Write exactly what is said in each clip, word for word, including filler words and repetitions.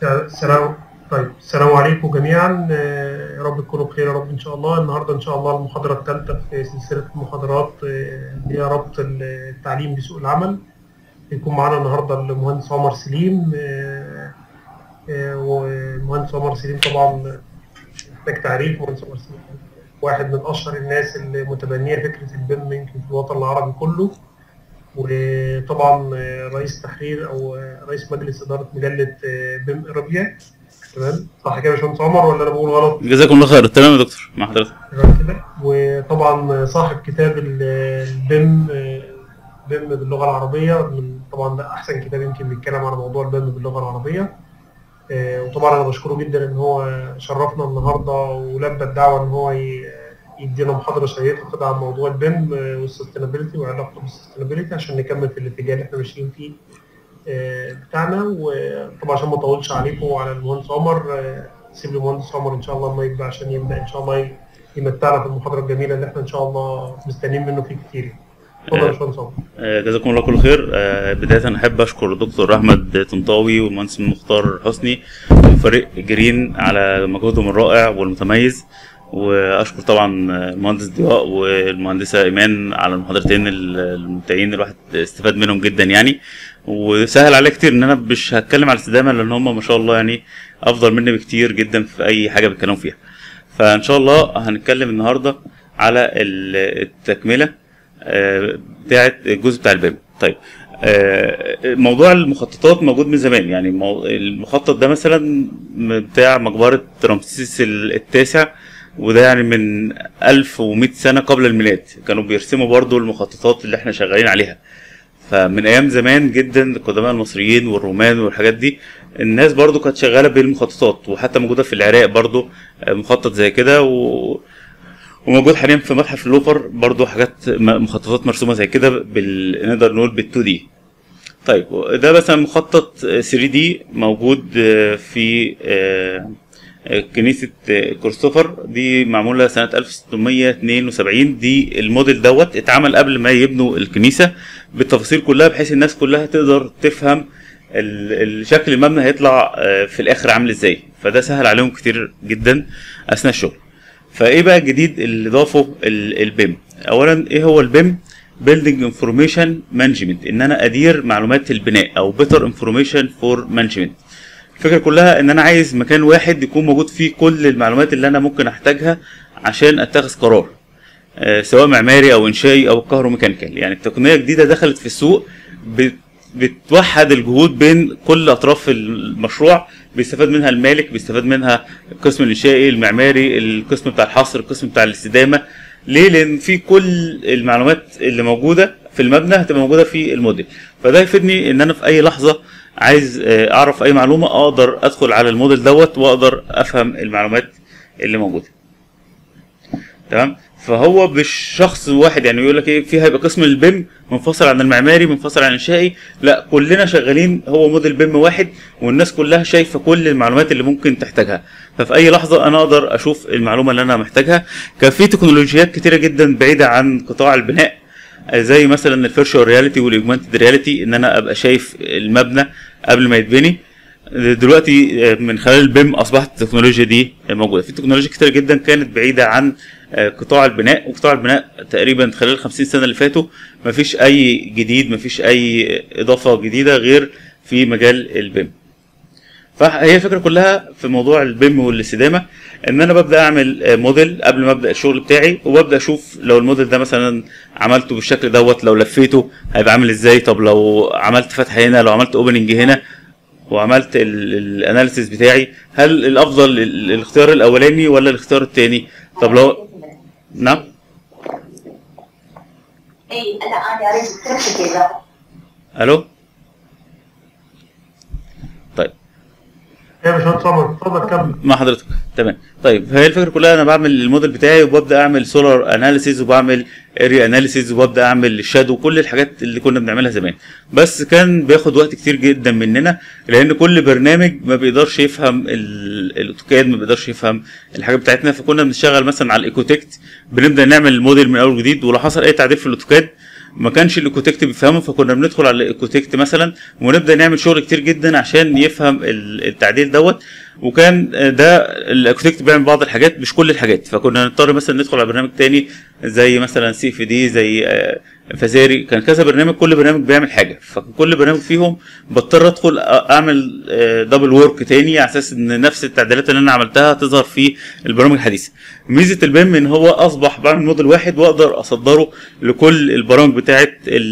السلام طيب السلام عليكم جميعا. آه، يا رب تكونوا بخير يا رب ان شاء الله. النهارده ان شاء الله المحاضره الثالثه في سلسله المحاضرات آه، اللي هي ربط التعليم بسوق العمل. يكون معانا النهارده المهندس عمر سليم. آه، آه، والمهندس عمر سليم طبعا محتاج تعريف. مهندس عمر سليم واحد من اشهر الناس اللي متبنيه فكره البيم يمكن في الوطن العربي كله، وطبعا رئيس تحرير او رئيس مجلس اداره مجله بيم ارابيا. تمام صح كده يا باشمهندس عمر ولا انا بقول غلط؟ جزاكم الله خير. تمام يا دكتور مع حضرتك. تمام كده. وطبعا صاحب كتاب البيم بيم باللغه العربيه، من طبعا ده احسن كتاب يمكن بيتكلم عن موضوع البيم باللغه العربيه. وطبعا انا بشكره جدا ان هو شرفنا النهارده ولبى الدعوه ان هو يدينا محاضره شيقه كده عن موضوع البيم والسستينابيلتي وعلاقته بالسستينابيلتي عشان نكمل في الاتجاه اللي احنا ماشيين فيه بتاعنا. وطبعا عشان ما اطولش عليكم وعلى المهندس عمر، سيب لي المهندس عمر ان شاء الله المايك بقى عشان يبدا ان شاء الله يمتعنا في المحاضره الجميله اللي احنا ان شاء الله مستنيين منه فيه كتير. اتفضل يا باشمهندس عمر. جزاكم الله كل خير. بدايه احب اشكر الدكتور احمد طنطاوي والمهندس مختار حسني وفريق جرين على مجهودهم الرائع والمتميز، واشكر طبعا المهندس ضياء والمهندسه ايمان على المحاضرتين الممتعين، الواحد استفاد منهم جدا يعني، وسهل عليه كتير ان انا مش هتكلم على الاستدامه لان هم ما شاء الله يعني افضل مني بكتير جدا في اي حاجه بيتكلموا فيها. فان شاء الله هنتكلم النهارده على التكمله بتاعه الجزء بتاع البيم. طيب موضوع المخططات موجود من زمان، يعني المخطط ده مثلا بتاع مقبره رمسيس التاسع، وده يعني من ألف ومئة سنة قبل الميلاد كانوا بيرسموا برضو المخططات اللي احنا شغالين عليها. فمن ايام زمان جدا القدماء المصريين والرومان والحاجات دي الناس برضو كانت شغالة بالمخططات، وحتى موجودة في العراق برضو مخطط زي كده، و... وموجود حاليا في متحف اللوفر برضو حاجات مخططات مرسومة زي كده بال... نقدر نقول بالتو دي. طيب ده مثلا مخطط ثري دي موجود في كنيسة كريستوفر، دي معمولة سنة ألف وستمية اتنين وسبعين. دي الموديل دوت اتعمل قبل ما يبنوا الكنيسة بالتفاصيل كلها، بحيث الناس كلها تقدر تفهم الشكل المبنى هيطلع في الآخر عامل ازاي، فده سهل عليهم كتير جدا أثناء الشغل. فايه بقى الجديد اللي ضافه البيم؟ أولا ايه هو البيم؟ Building Information Management، ان انا ادير معلومات البناء او Better Information for Management. الفكرة كلها ان انا عايز مكان واحد يكون موجود فيه كل المعلومات اللي انا ممكن احتاجها عشان اتخذ قرار، أه سواء معماري او انشائي او كهروميكانيكال. يعني التقنية جديدة دخلت في السوق بتوحد الجهود بين كل اطراف المشروع، بيستفاد منها المالك، بيستفاد منها القسم الانشائي، المعماري، القسم بتاع الحصر، القسم بتاع الاستدامة. ليه؟ لان في كل المعلومات اللي موجودة في المبنى هتبقى موجودة في الموديل. فده يفيدني ان انا في اي لحظة عايز اعرف اي معلومه اقدر ادخل على الموديل دوت واقدر افهم المعلومات اللي موجوده. تمام؟ فهو مش شخص واحد يعني يقول لك ايه في هيبقى قسم البيم منفصل عن المعماري منفصل عن الانشائي، لا كلنا شغالين هو موديل بيم واحد، والناس كلها شايفه كل المعلومات اللي ممكن تحتاجها. ففي اي لحظه انا اقدر اشوف المعلومه اللي انا محتاجها. كان في تكنولوجيات كتيره جدا بعيده عن قطاع البناء، زي مثلا الفيرشوال رياليتي والاوجمانتد رياليتي، ان انا ابقى شايف المبنى قبل ما يتبني. دلوقتي من خلال البيم اصبحت التكنولوجيا دي موجوده. في تكنولوجيا كتير جدا كانت بعيده عن قطاع البناء، وقطاع البناء تقريبا خلال الخمسين سنه اللي فاتوا مفيش اي جديد، مفيش اي اضافه جديده غير في مجال البيم. فهي الفكره كلها في موضوع البيم والاستدامه ان انا ببدا اعمل موديل قبل ما ابدا الشغل بتاعي، وببدا اشوف لو الموديل ده مثلا عملته بالشكل دوت لو لفيته هيبقى عامل ازاي، طب لو عملت فتحه هنا، لو عملت اوبننج هنا، وعملت الاناليسيس بتاعي، هل الافضل الاختيار الاولاني ولا الاختيار الثاني؟ طب لو نعم اي انا انا اريد كذا. الو يا باشمهندس عمر اتفضل كمل مع حضرتك. تمام. طيب هي الفكره كلها انا بعمل الموديل بتاعي وببدا اعمل سولار اناليسيز وبعمل اريا اناليسيز وببدا اعمل الشادو وكل الحاجات اللي كنا بنعملها زمان، بس كان بياخد وقت كتير جدا مننا لان كل برنامج ما بيقدرش يفهم الاوتوكاد، ما بيقدرش يفهم الحاجات بتاعتنا. فكنا بنشتغل مثلا على الايكوتكت، بنبدا نعمل الموديل من اول جديد، ولو حصل اي تعديل في الاوتوكاد ما كانش الايكوتكت بيفهمه، فكنا بندخل على الايكوتكت مثلا ونبدا نعمل شغل كتير جدا عشان يفهم التعديل دوت. وكان ده الايكوتكت بيعمل بعض الحاجات مش كل الحاجات، فكنا نضطر مثلا ندخل على برنامج تاني زي مثلا سي اف دي، زي فازاري، كان كذا برنامج كل برنامج بيعمل حاجه، فكل برنامج فيهم بضطر ادخل اعمل دبل وورك تاني على اساس ان نفس التعديلات اللي انا عملتها تظهر في البرامج الحديثه. ميزه البيم ان هو اصبح بعمل موديل واحد واقدر اصدره لكل البرامج بتاعه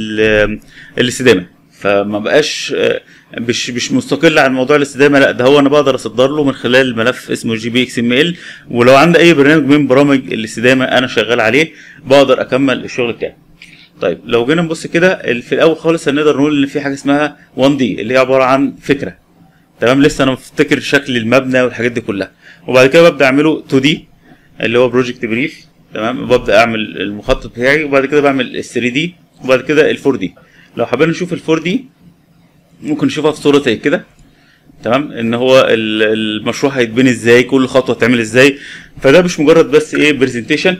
الاستدامه، فما بقاش مش مش مستقل عن موضوع الاستدامه، لا ده هو انا بقدر اصدر له من خلال ملف اسمه جي بي اكس ام ال. ولو عندي اي برنامج من برامج الاستدامه انا شغال عليه بقدر اكمل الشغل بتاعي. طيب لو جينا نبص كده في الاول خالص هنقدر نقول ان في حاجه اسمها واحد دي اللي هي عباره عن فكره، تمام، لسه انا بفتكر شكل المبنى والحاجات دي كلها، وبعد كده ببدا اعمله اتنين دي اللي هو بروجكت بريف، تمام، ببدا اعمل المخطط بتاعي، وبعد كده بعمل ال ثري دي، وبعد كده ال فور دي. لو حابين نشوف ال فور دي ممكن نشوفها في صوره زي كده، تمام، ان هو المشروع هيتبني ازاي، كل خطوه هتعمل ازاي. فده مش مجرد بس ايه برزنتيشن،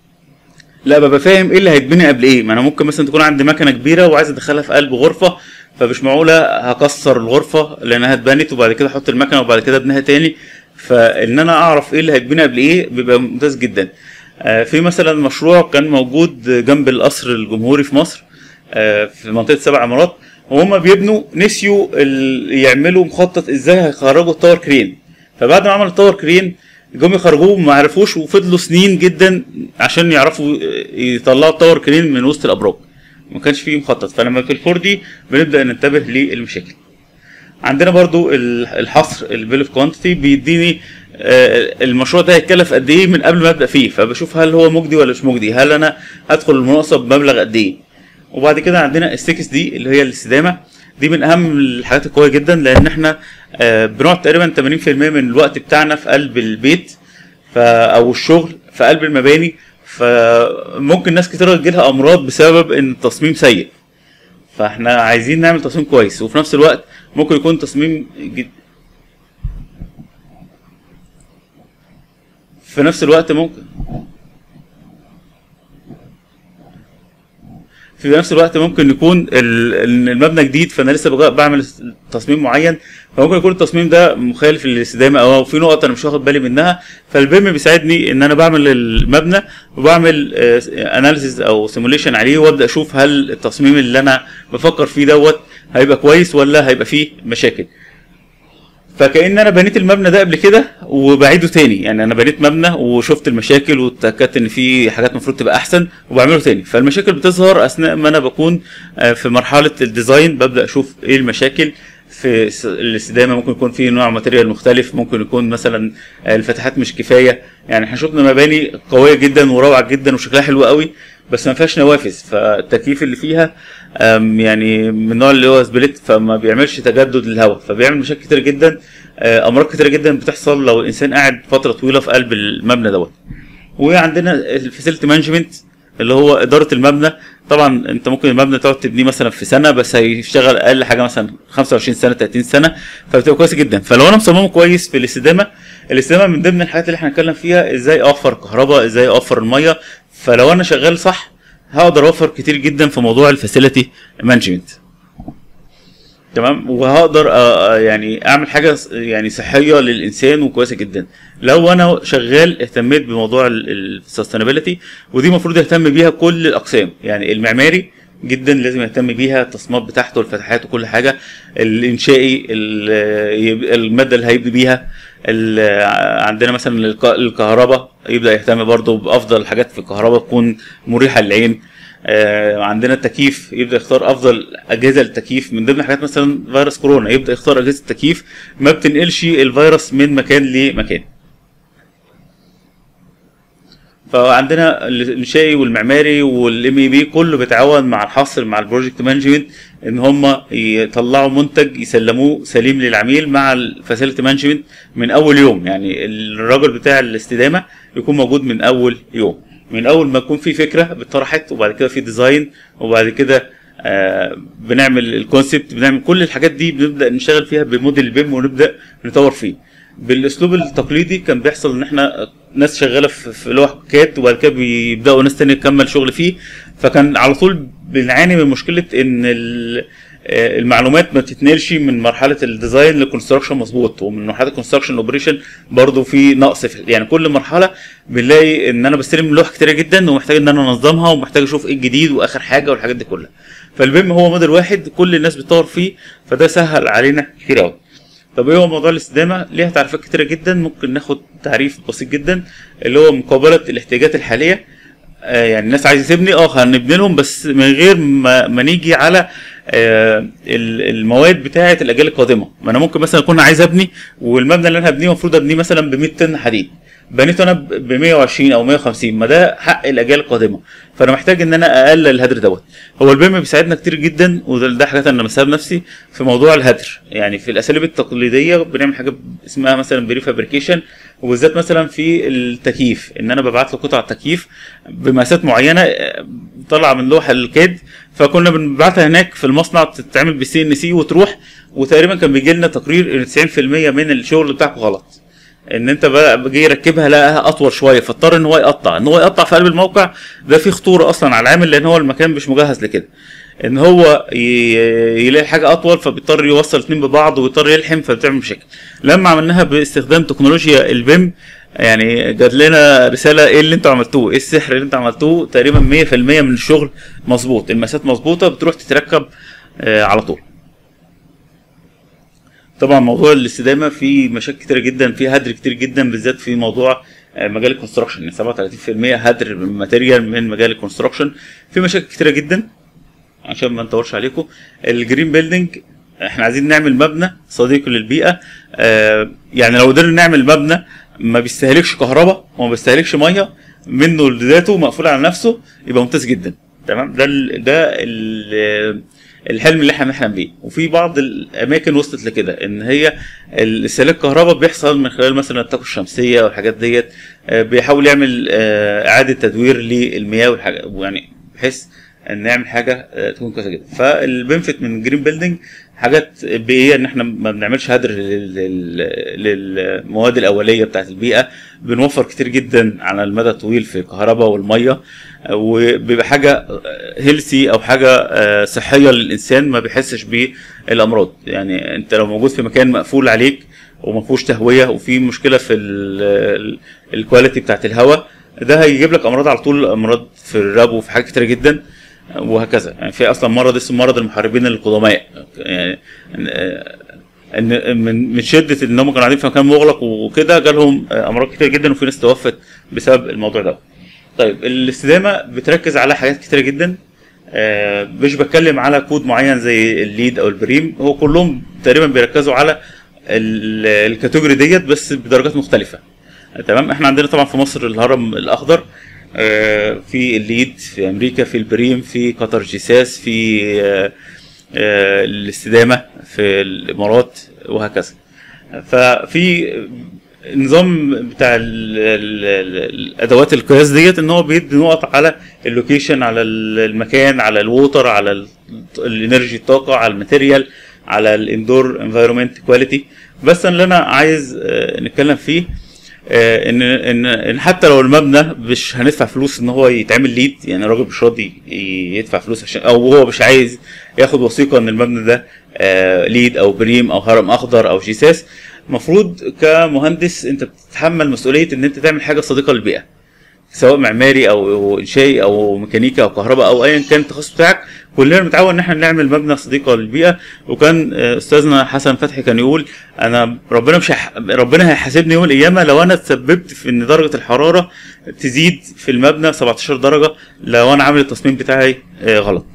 لا ببقى فاهم ايه اللي هيتبني قبل ايه. ما انا ممكن مثلا تكون عندي مكنه كبيره وعايز ادخلها في قلب غرفه، فمش معقوله هكسر الغرفه لانها اتبنت وبعد كده احط المكنه وبعد كده ابنيها تاني. فان انا اعرف ايه اللي هيتبني قبل ايه بيبقى ممتاز جدا. آه في مثلا مشروع كان موجود جنب القصر الجمهوري في مصر، آه في منطقه سبع عمارات، وهم بيبنوا نسيوا يعملوا مخطط ازاي هيخرجوا التاور كرين. فبعد ما عملوا التاور كرين جم يخرجوه ما عرفوش، وفضلوا سنين جدا عشان يعرفوا يطلعوا التاور كرين من وسط الابراج، ما كانش فيه مخطط. فلما في الفور دي بنبدا ننتبه للمشاكل. عندنا برضو الحصر البيل اوف كوانتيتي بيديني المشروع ده هيتكلف قد ايه من قبل ما ابدا فيه، فبشوف هل هو مجدي ولا مش مجدي، هل انا هدخل المناقصه بمبلغ قد ايه. وبعد كده عندنا السكس دي اللي هي الاستدامه، دي من اهم الحاجات القويه جدا، لان احنا بنقعد تقريبا ثمانين في المية من الوقت بتاعنا في قلب البيت او الشغل في قلب المباني، فممكن ناس كتير تجيلها امراض بسبب ان التصميم سيء. فاحنا عايزين نعمل تصميم كويس، وفي نفس الوقت ممكن يكون تصميم جد... في نفس الوقت ممكن في نفس الوقت ممكن يكون المبنى جديد، فانا لسه بعمل تصميم معين، فممكن يكون التصميم ده مخالف للاستدامه او في نقط انا مش واخد بالي منها. فالبيم بيساعدني ان انا بعمل المبنى وبعمل اناليسيز او سيموليشن عليه، وابدا اشوف هل التصميم اللي انا بفكر فيه دوت هيبقى كويس ولا هيبقى فيه مشاكل. فكأن انا بنيت المبنى ده قبل كده وبعيده تاني، يعني انا بنيت مبنى وشفت المشاكل واتاكدت ان في حاجات المفروض تبقى احسن وبعمله تاني. فالمشاكل بتظهر اثناء ما انا بكون في مرحله الديزاين، ببدا اشوف ايه المشاكل في الاستدامه. ممكن يكون في نوع ماتيريال مختلف، ممكن يكون مثلا الفتحات مش كفايه. يعني احنا شفنا مباني قويه جدا وروعه جدا وشكلها حلو قوي بس ما فيهاش نوافذ، فالتكييف اللي فيها يعني من النوع اللي هو سبليت، فما بيعملش تجدد للهواء، فبيعمل مشاكل كتير جدا، امراض كتير جدا بتحصل لو الانسان قاعد فتره طويله في قلب المبنى دوت. وعندنا الفاسيلتي مانجمنت اللي هو اداره المبنى. طبعا انت ممكن المبنى تقعد تبنيه مثلا في سنه، بس هيشتغل اقل حاجه مثلا خمسة وعشرين سنه ثلاثين سنه، فبتبقى كويسه جدا. فلو انا مصممه كويس في الاستدامه، الاستدامه من ضمن الحاجات اللي احنا هنتكلم فيها ازاي اوفر كهرباء، ازاي اوفر الميه. فلو انا شغال صح هقدر اوفر كتير جدا في موضوع الفاسيلتي مانجمنت، تمام، وهقدر يعني اعمل حاجه يعني صحيه للانسان وكويسه جدا. لو انا شغال اهتميت بموضوع السستينابيلتي، ودي المفروض يهتم بيها كل الاقسام، يعني المعماري جدا لازم يهتم بيها، التصميمات بتاعته والفتحات وكل حاجه، الانشائي الماده اللي هيبني بيها، عندنا مثلا الكهرباء يبدا يهتم برضه بافضل الحاجات في الكهرباء تكون مريحه للعين. عندنا التكييف يبدا يختار افضل اجهزه للتكييف، من ضمن الحاجات مثلا فيروس كورونا يبدا يختار اجهزه التكييف ما بتنقلش الفيروس من مكان لمكان. فعندنا الانشائي والمعماري والام اي بي كله بيتعاون مع الحصر مع البروجكت مانجمنت ان هم يطلعوا منتج يسلموه سليم للعميل مع الفاسيلتي مانجمنت من اول يوم. يعني الراجل بتاع الاستدامه يكون موجود من اول يوم، من اول ما يكون في فكره اتطرحت، وبعد كده في ديزاين، وبعد كده آه بنعمل الكونسبت، بنعمل كل الحاجات دي، بنبدا نشتغل فيها بموديل بيم ونبدا نطور فيه. بالاسلوب التقليدي كان بيحصل ان احنا ناس شغاله في لوح كاد، وبعد كده بيبداوا ناس تانية تكمل شغل فيه، فكان على طول بنعاني من مشكله ان المعلومات ما تتنقلش من مرحله الديزاين للكونستراكشن مظبوط، ومن مرحله الكونستراكشن اوبريشن برضه في نقص في يعني كل مرحله بنلاقي ان انا بستلم لوح كتيره جدا ومحتاج ان انا انظمها ومحتاج اشوف ايه الجديد واخر حاجه والحاجات دي كلها. فالبيم هو موديل واحد كل الناس بتطور فيه، فده سهل علينا كتير قوي. طب ايه هو موضوع الاستدامه؟ ليها تعريفات كتيره جدا، ممكن ناخد تعريف بسيط جدا اللي هو مقابله الاحتياجات الحاليه. آه يعني الناس عايزه تبني اه هنبني لهم بس من غير ما, ما نيجي على آه المواد بتاعه الاجيال القادمه. ما انا ممكن مثلا اكون عايز ابني والمبنى اللي انا هبنيه المفروض ابنيه مثلا ب مية طن حديد، بنيته انا ب مية وعشرين او مية وخمسين، ما ده حق الاجيال القادمه، فانا محتاج ان انا اقلل الهدر دوت. هو البيم بيساعدنا كتير جدا، وده ده حاجات انا لمسها بنفسي في موضوع الهدر. يعني في الاساليب التقليديه بنعمل حاجه اسمها مثلا بري فابريكيشن، وبالذات مثلا في التكييف ان انا ببعت له قطع تكييف بمقاسات معينه طالعه من لوح الكاد، فكنا بنبعتها هناك في المصنع تتعمل بالسي ان سي وتروح، وتقريبا كان بيجي لنا تقرير ان تسعين في المية من الشغل بتاعك غلط، ان انت بقى بيجي يركبها لقاها اطول شويه فاضطر ان هو يقطع ان هو يقطع في قلب الموقع. ده فيه خطوره اصلا على العامل لان هو المكان مش مجهز لكده، ان هو يلاقي حاجه اطول فبيضطر يوصل اتنين ببعض ويضطر يلحم فبتعمل مشاكل. لما عملناها باستخدام تكنولوجيا البيم يعني جات لنا رساله ايه اللي انتوا عملتوه، ايه السحر اللي انتوا عملتوه، تقريبا مية في المية من الشغل مظبوط، المقاسات مظبوطه بتروح تتركب آه على طول. طبعا موضوع الاستدامه فيه مشاكل كتير جدا، فيه هدر كتير جدا بالذات في موضوع مجال الكونستراكشن، يعني سبعة وتلاتين في المية هدر ماتيريال من مجال الكونستراكشن. في مشاكل كتيره جدا عشان ما نطولش عليكم. الجرين بيلدينج احنا عايزين نعمل مبنى صديق للبيئه، آه يعني لو قدرنا نعمل مبنى ما بيستهلكش كهرباء وما بيستهلكش ميه منه لذاته مقفول على نفسه يبقى ممتاز جدا. تمام، ده ال ده ال الحلم اللي احنا بنحلم بيه. وفي بعض الاماكن وصلت لكده ان هي استهلاك الكهرباء بيحصل من خلال مثلا الطاقه الشمسيه والحاجات ديت، بيحاول يعمل اعاده تدوير للمياه والحاجات، يعني بحيث ان نعمل حاجه تكون كويسه جدا. فالبنفيت من جرين بيلدينج حاجات بيئيه، ان احنا ما بنعملش هدر للمواد الاوليه بتاعت البيئه، بنوفر كتير جدا على المدى الطويل في الكهرباء والميه، وبيبقى حاجه هيلثي او حاجه صحيه للانسان ما بيحسش بالامراض. يعني انت لو موجود في مكان مقفول عليك وما فيهوش تهويه وفي مشكله في الكواليتي بتاعت الهواء، ده هيجيب لك امراض على طول، امراض في الربو وفي حاجات كتير جدا وهكذا. يعني في اصلا مرض اسمه مرض المحاربين القدماء، يعني ان من شده ان هم كانوا قاعدين في مكان مغلق وكده جالهم امراض كتير جدا، وفي ناس توفت بسبب الموضوع ده. طيب الاستدامه بتركز على حاجات كتيره جدا، آه مش بتكلم على كود معين زي الليد او البريم، هو كلهم تقريبا بيركزوا على الكاتيجوري ديت بس بدرجات مختلفه. تمام، احنا عندنا طبعا في مصر الهرم الاخضر، آه في الليد، في امريكا في البريم، في قطر جيساس، في آه آه الاستدامه في الامارات وهكذا. ففي النظام بتاع الادوات القياس ديت ان هو بيدي نقط على اللوكيشن، على المكان، على الووتر، على الانرجي الطاقه، على الماتيريال، على الاندور انفايرمنت كواليتي. بس اللي انا عايز نتكلم فيه ان ان حتى لو المبنى مش هندفع فلوس ان هو يتعمل ليد، يعني الراجل مش راضي يدفع فلوس عشان، او هو مش عايز ياخد وثيقه ان المبنى ده ليد او بريم او هرم اخضر او جيساس، المفروض كمهندس انت بتتحمل مسؤوليه ان انت تعمل حاجه صديقه للبيئه، سواء معماري او انشائي او ميكانيكا او كهرباء او ايا كان التخصص بتاعك. كلنا بنتعود ان احنا نعمل مبنى صديقه للبيئه. وكان استاذنا حسن فتحي كان يقول انا ربنا مش هح... ربنا هيحاسبني يوم القيامه لو انا تسببت في ان درجه الحراره تزيد في المبنى سبعتاشر درجه لو انا عامل التصميم بتاعي غلط.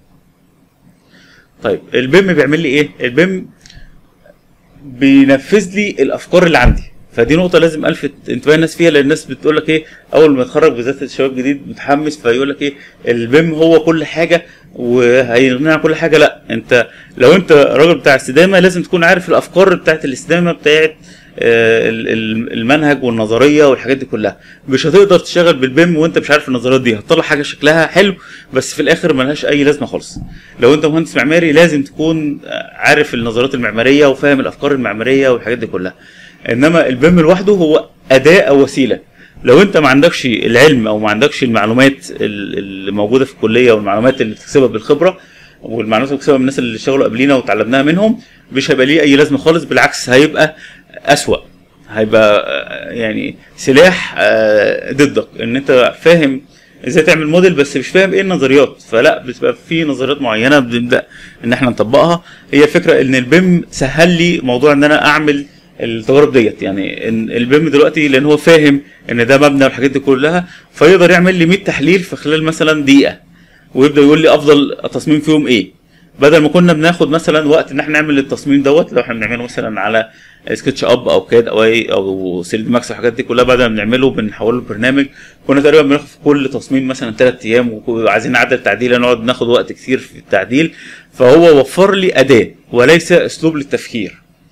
طيب البيم بيعمل لي ايه؟ البيم بينفذ لي الافكار اللي عندي، فدي نقطه لازم الفت انتباه الناس فيها، لان الناس بتقول لك ايه اول ما يتخرج بالذات الشباب الجديد متحمس فيقول لك ايه البيم هو كل حاجه وهيغنينا عن كل حاجه. لا، انت لو انت راجل بتاع استدامه لازم تكون عارف الافكار بتاعت الاستدامه بتاعت المنهج والنظريه والحاجات دي كلها. مش هتقدر تشتغل بالبيم وانت مش عارف النظريات دي، هتطلع حاجه شكلها حلو بس في الاخر ملهاش اي لازمه خالص. لو انت مهندس معماري لازم تكون عارف النظريات المعماريه وفاهم الافكار المعماريه والحاجات دي كلها. انما البيم لوحده هو اداه او وسيله، لو انت ما عندكش العلم او ما عندكش المعلومات اللي موجوده في الكليه والمعلومات اللي بتكسبها بالخبره والمعلومات اللي بتكسبها من الناس اللي اشتغلوا قبلينا وتعلمناها منهم، مش هيبقى ليه اي لازمه خالص، بالعكس هيبقى اسوأ، هيبقى يعني سلاح ضدك، ان انت فاهم ازاي تعمل موديل بس مش فاهم ايه النظريات. فلا، بتبقى في نظريات معينه بنبدا ان احنا نطبقها. هي الفكره ان البيم سهل لي موضوع ان انا اعمل التجارب ديت، يعني ان البيم دلوقتي لان هو فاهم ان ده مبنى والحاجات دي كلها، فيقدر يعمل لي مية تحليل في خلال مثلا دقيقه، ويبدا يقول لي افضل تصميم فيهم ايه، بدل ما كنا بناخد مثلا وقت ان احنا نعمل التصميم دوت. لو احنا بنعمله مثلا على سكتش اب او كاد او اي او ثري دي ماكس والحاجات دي كلها، بدل ما بنعمله بنحوله لبرنامج، كنا تقريبا بناخد في كل تصميم مثلا ثلاث ايام، وعايزين نعدل تعديل نقعد ناخد وقت كتير في التعديل. فهو وفر لي اداه وليس اسلوب للتفكير.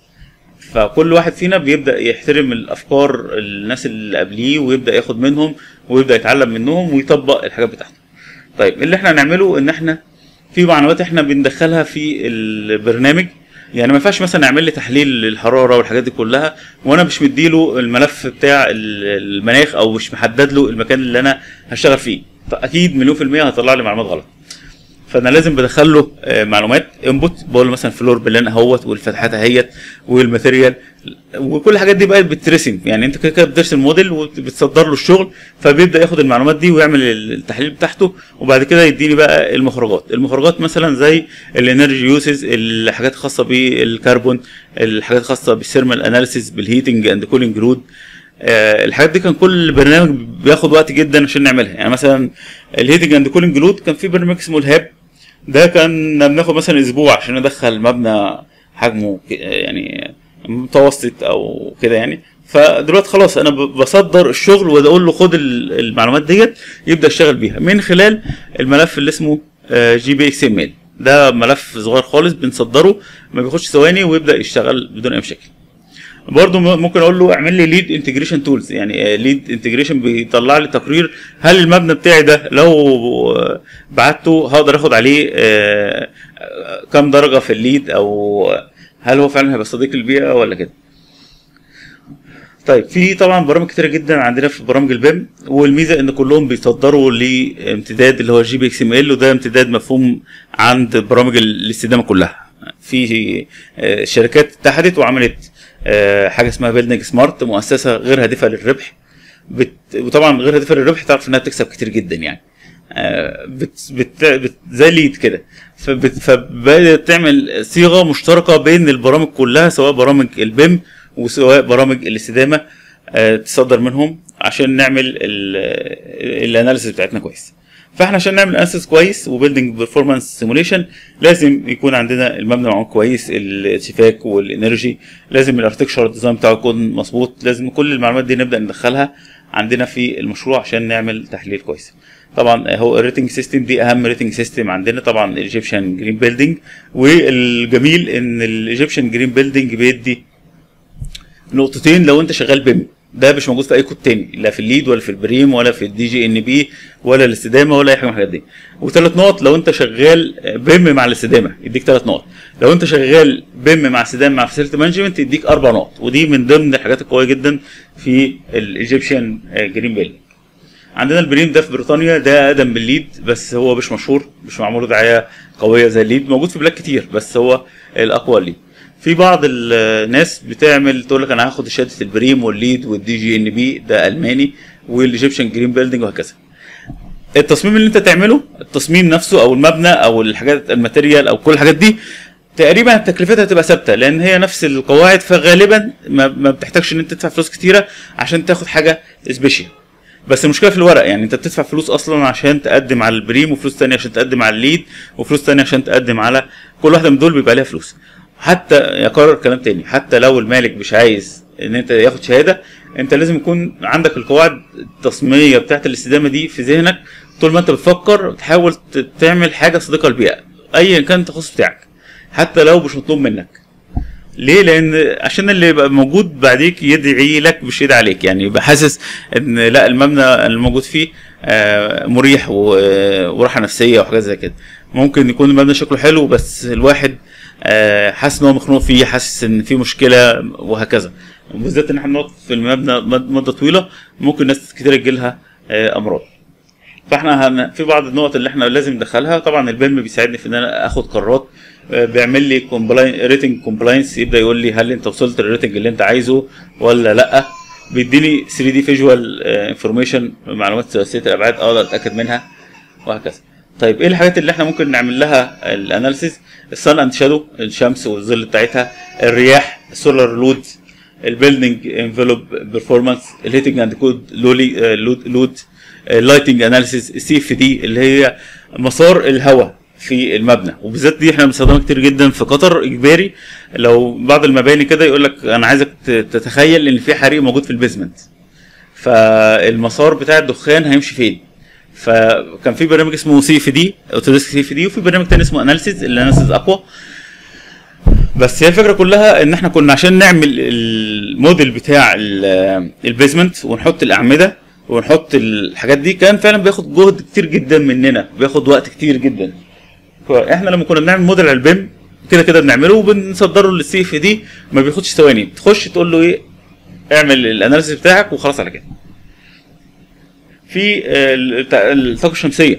فكل واحد فينا بيبدا يحترم الافكار الناس اللي قبليه ويبدا ياخد منهم ويبدا يتعلم منهم ويطبق الحاجات بتاعته. طيب اللي احنا هنعمله ان احنا في معلومات احنا بندخلها في البرنامج، يعني ما ينفعش مثلا اعمل لي تحليل للحراره والحاجات دي كلها وانا مش مديله الملف بتاع المناخ او مش محدد له المكان اللي انا هشتغل فيه، فاكيد مليون في الميه هيطلع لي معلومات غلط. فانا لازم بدخل له معلومات انبوت، بقول له مثلا فلور بلان اهوت والفتحات اهيت والماتيريال وكل الحاجات دي بقت بترسم، يعني انت كده كده بترسم موديل وبتصدر له الشغل، فبيبدا ياخد المعلومات دي ويعمل التحليل بتاعته، وبعد كده يديني بقى المخرجات. المخرجات مثلا زي الانرجي يوسز، الحاجات الخاصه بالكربون، الحاجات الخاصه بالثيرمال اناليسيس، بالهيتنج اند كولينج رود. آه الحاجات دي كان كل برنامج بياخد وقت جدا عشان نعملها. يعني مثلا الهيتنج اند كولينج رود كان في برنامج اسمه الهاب، ده كان بناخد مثلا اسبوع عشان ندخل مبنى حجمه يعني متوسط او كده يعني. فدلوقتي خلاص انا بصدر الشغل واقول له خد المعلومات ديت، يبدا يشتغل بيها من خلال الملف اللي اسمه جي بي اكس ام ال. ده ملف صغير خالص بنصدره ما بياخدش ثواني ويبدا يشتغل بدون اي مشاكل. برضه ممكن اقول له اعمل لي ليد انتجريشن تولز، يعني ليد انتجريشن بيطلع لي تقرير هل المبنى بتاعي ده لو بعته هقدر اخد عليه كام درجه في الليد، او هل هو فعلا هيبقى صديق للبيئه ولا كده. طيب في طبعا برامج كتيره جدا عندنا في برامج البيم، والميزه ان كلهم بيصدروا لامتداد اللي هو الجي بي اكس ام ال، وده امتداد مفهوم عند برامج الاستدامه كلها. في شركات اتحدت وعملت حاجه اسمها بيلدنج سمارت، مؤسسه غير هادفه للربح، بت... وطبعا غير هادفه للربح تعرف انها بتكسب كتير جدا يعني. بت... بت... بت... زي ليد كده، فبت... فبدات تعمل صيغه مشتركه بين البرامج كلها، سواء برامج البيم وسواء برامج الاستدامه، تصدر منهم عشان نعمل الاناليسيس بتاعتنا كويس. فاحنا عشان نعمل اناليسيس كويس وبيلدنج بيرفورمانس سيموليشن لازم يكون عندنا المبنى معمول كويس، الشباك والانرجي، لازم الاركتشر ديزاين بتاعه يكون مظبوط، لازم كل المعلومات دي نبدا ندخلها عندنا في المشروع عشان نعمل تحليل كويس. طبعا هو الريتنج سيستم دي اهم ريتنج سيستم عندنا، طبعا الايجيبشن جرين بيلدينج. والجميل ان الايجيبشن جرين بيلدينج بيدي نقطتين لو انت شغال بيم، ده مش موجود في اي كود تاني، لا في الليد ولا في البريم ولا في الدي جي ان بي ولا الاستدامه ولا اي حاجه من الحاجات دي. وثلاث نقط لو انت شغال بيم مع الاستدامه يديك ثلاث نقط، لو انت شغال بيم مع استدامه مع فاسيلتي مانجمنت يديك اربع نقط. ودي من ضمن الحاجات القويه جدا في الايجيبشن جرين بيلدينج. عندنا البريم ده في بريطانيا، ده اقدم من الليد بس هو مش مشهور، مش معمول دعايه قويه زي الليد، موجود في بلاد كتير بس هو الاقوى الليد. في بعض الناس بتعمل تقول لك انا هاخد شهاده البريم والليد والدي جي ان بي ده الماني والايجيبشن جرين بيلدينج وهكذا. التصميم اللي انت تعمله، التصميم نفسه او المبنى او الحاجات الماتيريال او كل الحاجات دي تقريبا تكلفتها هتبقى ثابته لان هي نفس القواعد، فغالبا ما بتحتاجش ان انت تدفع فلوس كتيره عشان تاخد حاجه سبيشال. بس المشكله في الورق، يعني انت بتدفع فلوس اصلا عشان تقدم على البريم وفلوس ثانيه عشان تقدم على الليد وفلوس ثانيه عشان تقدم على كل واحده من دول بيبقى ليها فلوس. حتى يقرر كلام تاني، حتى لو المالك مش عايز ان انت ياخد شهاده، انت لازم يكون عندك القواعد التصميميه بتاعت الاستدامه دي في ذهنك طول ما انت بتفكر، تحاول تعمل حاجه صديقه للبيئه ايا كان التخصص بتاعك حتى لو مش مطلوب منك. ليه؟ لان عشان اللي يبقى موجود بعديك يدعي لك مش يدعي عليك، يعني يبقى حاسس ان لا المبنى الموجود فيه مريح وراحه نفسيه وحاجات زي كده. ممكن يكون المبنى شكله حلو بس الواحد حاسس ان هو مخنوق فيه، حاسس ان في مشكله وهكذا. وبالذات ان احنا بنقعد في المبنى مده طويله ممكن ناس كتير تجيلها امراض. فاحنا هن... في بعض النقط اللي احنا لازم ندخلها. طبعا البيم بيساعدني في ان انا اخد قرارات، بيعمل لي كومبلاين ريتنج كومبلاينس، يبدا يقول لي هل انت وصلت للريتنج اللي انت عايزه ولا لا. بيديني ثري دي فيجوال انفورميشن، معلومات ثلاثيه الابعاد اقدر اتاكد منها وهكذا. طيب ايه الحاجات اللي احنا ممكن نعمل لها الاناليسيس؟ السان اند شادو، الشمس والظل بتاعتها، الرياح، السولار لود، البيلدنج انفلوب بيرفورمانس، الهيتنج اند كود لود لود اللايتنج اناليسيس، السي اف دي اللي هي مسار الهواء في المبنى. وبالذات دي احنا بنستخدمها كتير جدا في قطر اجباري. لو بعض المباني كده يقول لك انا عايزك تتخيل ان في حريق موجود في البيزمنت، فالمسار بتاع الدخان هيمشي فين. فكان في برنامج اسمه سي اف دي اوتوديسك سي اف دي، وفي برنامج تاني اسمه اناليسيز، الاناليسيز اقوى. بس هي الفكره كلها ان احنا كنا عشان نعمل الموديل بتاع البيزمنت ونحط الاعمده ونحط الحاجات دي كان فعلا بياخد جهد كتير جدا مننا، بياخد وقت كتير جدا. فاحنا لما كنا بنعمل موديل على البيم كده كده بنعمله وبنصدره للسي اف دي، ما بياخدش ثواني، بتخش تقول له ايه اعمل الاناليسيس بتاعك وخلاص على كده. في الطاقه الشمسيه،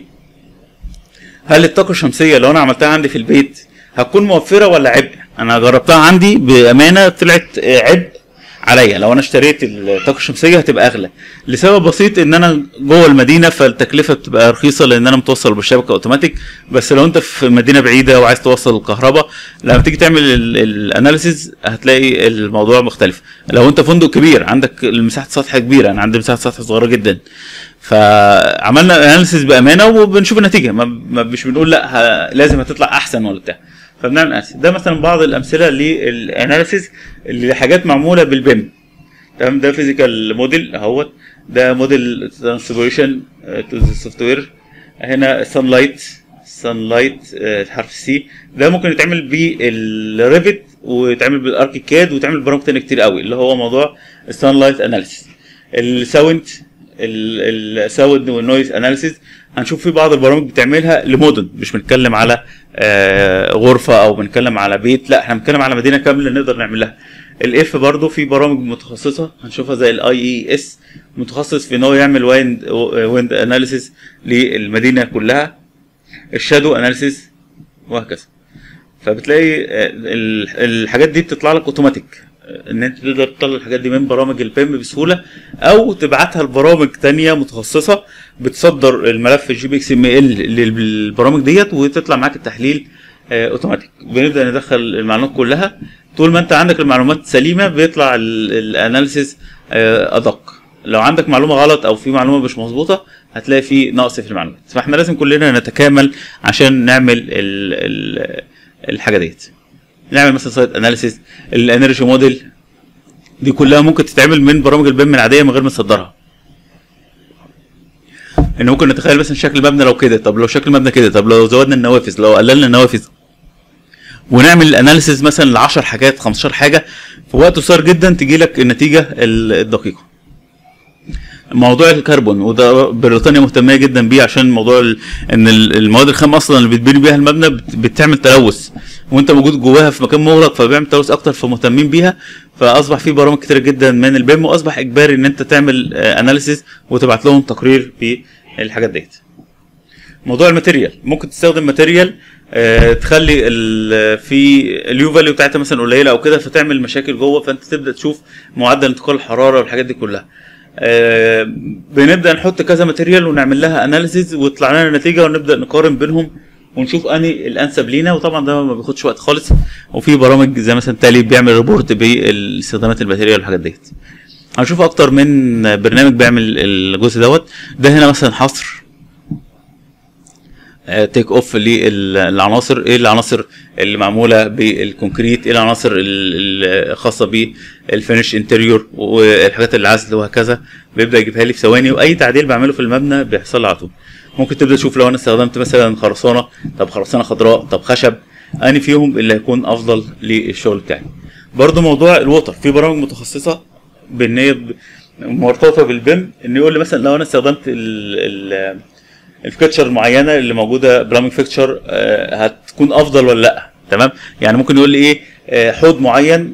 هل الطاقه الشمسيه لو انا عملتها عندي في البيت هتكون موفره ولا عبء؟ انا جربتها عندي بامانه طلعت عبء عليا. لو انا اشتريت الطاقه الشمسيه هتبقى اغلى لسبب بسيط، ان انا جوه المدينه فالتكلفه بتبقى رخيصه لان انا متوصل بالشبكه اوتوماتيك. بس لو انت في مدينه بعيده وعايز توصل الكهرباء، لما تيجي تعمل الاناليسيز هتلاقي الموضوع مختلف. لو انت فندق كبير عندك مساحه سطح كبيره، انا عندي مساحه سطح صغيره جدا، فعملنا اناليسيز بامانه وبنشوف النتيجه، ما مش بنقول لا لازم هتطلع احسن ولا بتاع، فبنعمل اناليسيز. ده مثلا بعض الامثله للاناليسيز اللي حاجات معموله بالبيم. تمام، ده فيزيكال موديل اهوت، ده موديل ترانسفورميشن تو ذا سوفت وير. هنا سان لايت، سان لايت حرف سي، ده ممكن يتعمل بالريفت ويتعمل بالاركيكاد ويتعمل برامج تانية كتير قوي، اللي هو موضوع السان لايت اناليسيز. الساوند، الساوند والنويز اناليسيز هنشوف في بعض البرامج بتعملها لمدن، مش بنتكلم على آه غرفه او بنتكلم على بيت، لا احنا بنتكلم على مدينه كامله نقدر نعملها. الاف برضو في برامج متخصصه هنشوفها زي الاي اي اس، متخصص في ان هو يعمل ويند ويند اناليسيز للمدينه كلها. الشادو اناليسيز وهكذا. فبتلاقي الحاجات دي بتطلع لك اوتوماتيك، ان انت تقدر تطلع الحاجات دي من برامج البيم بسهوله، او تبعتها لبرامج تانية متخصصه بتصدر الملف الجي بي اكس ام ال للبرامج ديت وتطلع معاك التحليل اوتوماتيك. بنبدا ندخل المعلومات كلها، طول ما انت عندك المعلومات سليمه بيطلع الاناليسيز ادق. لو عندك معلومه غلط او في معلومه مش مظبوطه هتلاقي في نقص في المعلومات. فاحنا لازم كلنا نتكامل عشان نعمل ال ال الحاجه ديت. نعمل مثلا سايت اناليسيز، الانرجي موديل، دي كلها ممكن تتعمل من برامج البيم العاديه من غير ما تصدرها. ان ممكن نتخيل مثلا شكل المبنى لو كده، طب لو شكل المبنى كده، طب لو زودنا النوافذ، لو قللنا النوافذ، ونعمل الاناليسيز مثلا ل عشر حاجات خمستاشر حاجه في وقت قصير جدا تجي لك النتيجه الدقيقه. موضوع الكربون، وده بريطانيا مهتمه جدا بيه عشان موضوع ان المواد الخام اصلا اللي بتبني بيها المبنى بتعمل تلوث، وانت موجود جواها في مكان مغلق فبيعمل تلوث اكتر، فمهتمين بيها. فاصبح في برامج كتير جدا من البيم، واصبح اجباري ان انت تعمل اناليسيز وتبعت لهم تقرير بالحاجات ديت. موضوع الماتيريال، ممكن تستخدم ماتيريال أه تخلي في اليو فاليو بتاعتها مثلا قليله او كده، فتعمل مشاكل جوه، فانت تبدا تشوف معدل انتقال الحراره والحاجات دي كلها. أه بنبدا نحط كذا ماتيريال ونعمل لها اناليسيز ويطلع لنا نتيجه، ونبدا نقارن بينهم ونشوف انهي الانسب لينا. وطبعا ده ما بياخدش وقت خالص، وفي برامج زي مثلا تالي بيعمل ريبورت باستخدامات الماتيريال والحاجات ديت. هنشوف اكتر من برنامج بيعمل الجزء دوت. ده هنا مثلا حصر تيك اوف للعناصر، ايه العناصر اللي معموله بالكونكريت، ايه العناصر الخاصه بالفينش انتريور والحاجات العزل وهكذا، بيبدا يجيبها لي في ثواني. واي تعديل بعمله في المبنى بيحصل لي على طول. ممكن تبدا تشوف لو انا استخدمت مثلا خرسانه، طب خرسانه خضراء، طب خشب، اني فيهم اللي هيكون افضل للشغل بتاعي. برضو موضوع الووتر، في برامج متخصصه بان هي مرتبطه بالبيم، ان يقول لي مثلا لو انا استخدمت ال ال الفيكتشر المعينه اللي موجوده بلامينج فيكتشر هتكون افضل ولا لا. تمام، يعني ممكن يقول لي ايه حوض معين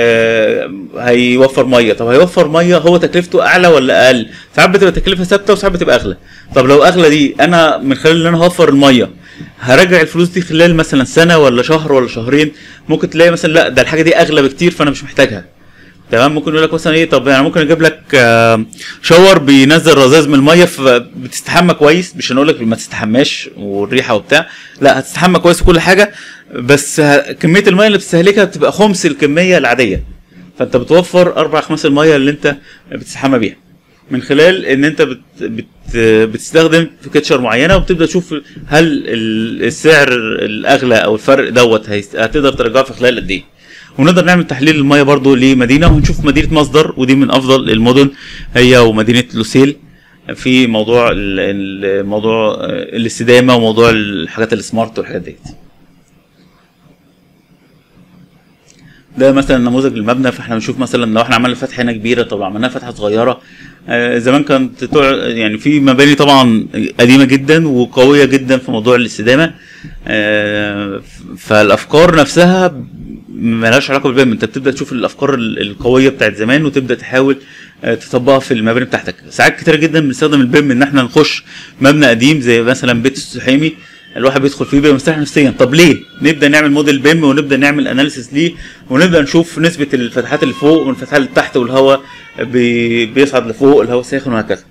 هيوفر ميه. طب هيوفر ميه هو تكلفته اعلى ولا اقل؟ ساعات بتبقى تكلفه ثابته وساعات بتبقى اغلى. طب لو اغلى دي انا من خلال ان انا هوفر الميه هرجع الفلوس دي خلال مثلا سنه ولا شهر ولا شهرين. ممكن تلاقي مثلا لا ده الحاجه دي اغلى بكتير فانا مش محتاجها. تمام. ممكن يقول لك مثلا ايه، طب يعني ممكن اجيب لك شاور بينزل رذاذ من الميه فبتستحمى كويس، مش هنقول لك ما تستحماش والريحه وبتاع، لا هتستحمى كويس وكل حاجه، بس كميه الميه اللي بتستهلكها بتبقى خمس الكميه العاديه، فانت بتوفر اربع خمس الميه اللي انت بتستحمى بيها من خلال ان انت بت بت بتستخدم في كيتشر معينه، وبتبدا تشوف هل السعر الاغلى او الفرق دوت هتقدر ترجعه في خلال قد ايه. ونقدر نعمل تحليل الميه برضو لمدينه، وهنشوف مدينه مصدر ودي من افضل المدن هي ومدينه لوسيل في موضوع الموضوع الاستدامه وموضوع الحاجات السمارت والحاجات ديت. ده مثلا نموذج للمبنى. فاحنا بنشوف مثلا لو احنا عملنا فتحه هنا كبيره، طب عملناها فتحه صغيره. آه زمان كانت يعني في مباني طبعا قديمه جدا وقويه جدا في موضوع الاستدامه، آه فالافكار نفسها مالهاش علاقه بالبيم، انت بتبدا تشوف الافكار القويه بتاعت زمان وتبدا تحاول آه تطبقها في المباني بتاعتك. ساعات كتير جدا بنستخدم البيم ان احنا نخش مبنى قديم زي مثلا بيت السحيمي، الواحد بيدخل فيه بيبقى مرتاح نفسيا. طب ليه؟ نبدا نعمل موديل بيم ونبدا نعمل اناليسيس ليه، ونبدا نشوف نسبه الفتحات اللي فوق والفتحات اللي تحت، والهواء بي بيصعد لفوق، الهواء ساخن وهكذا.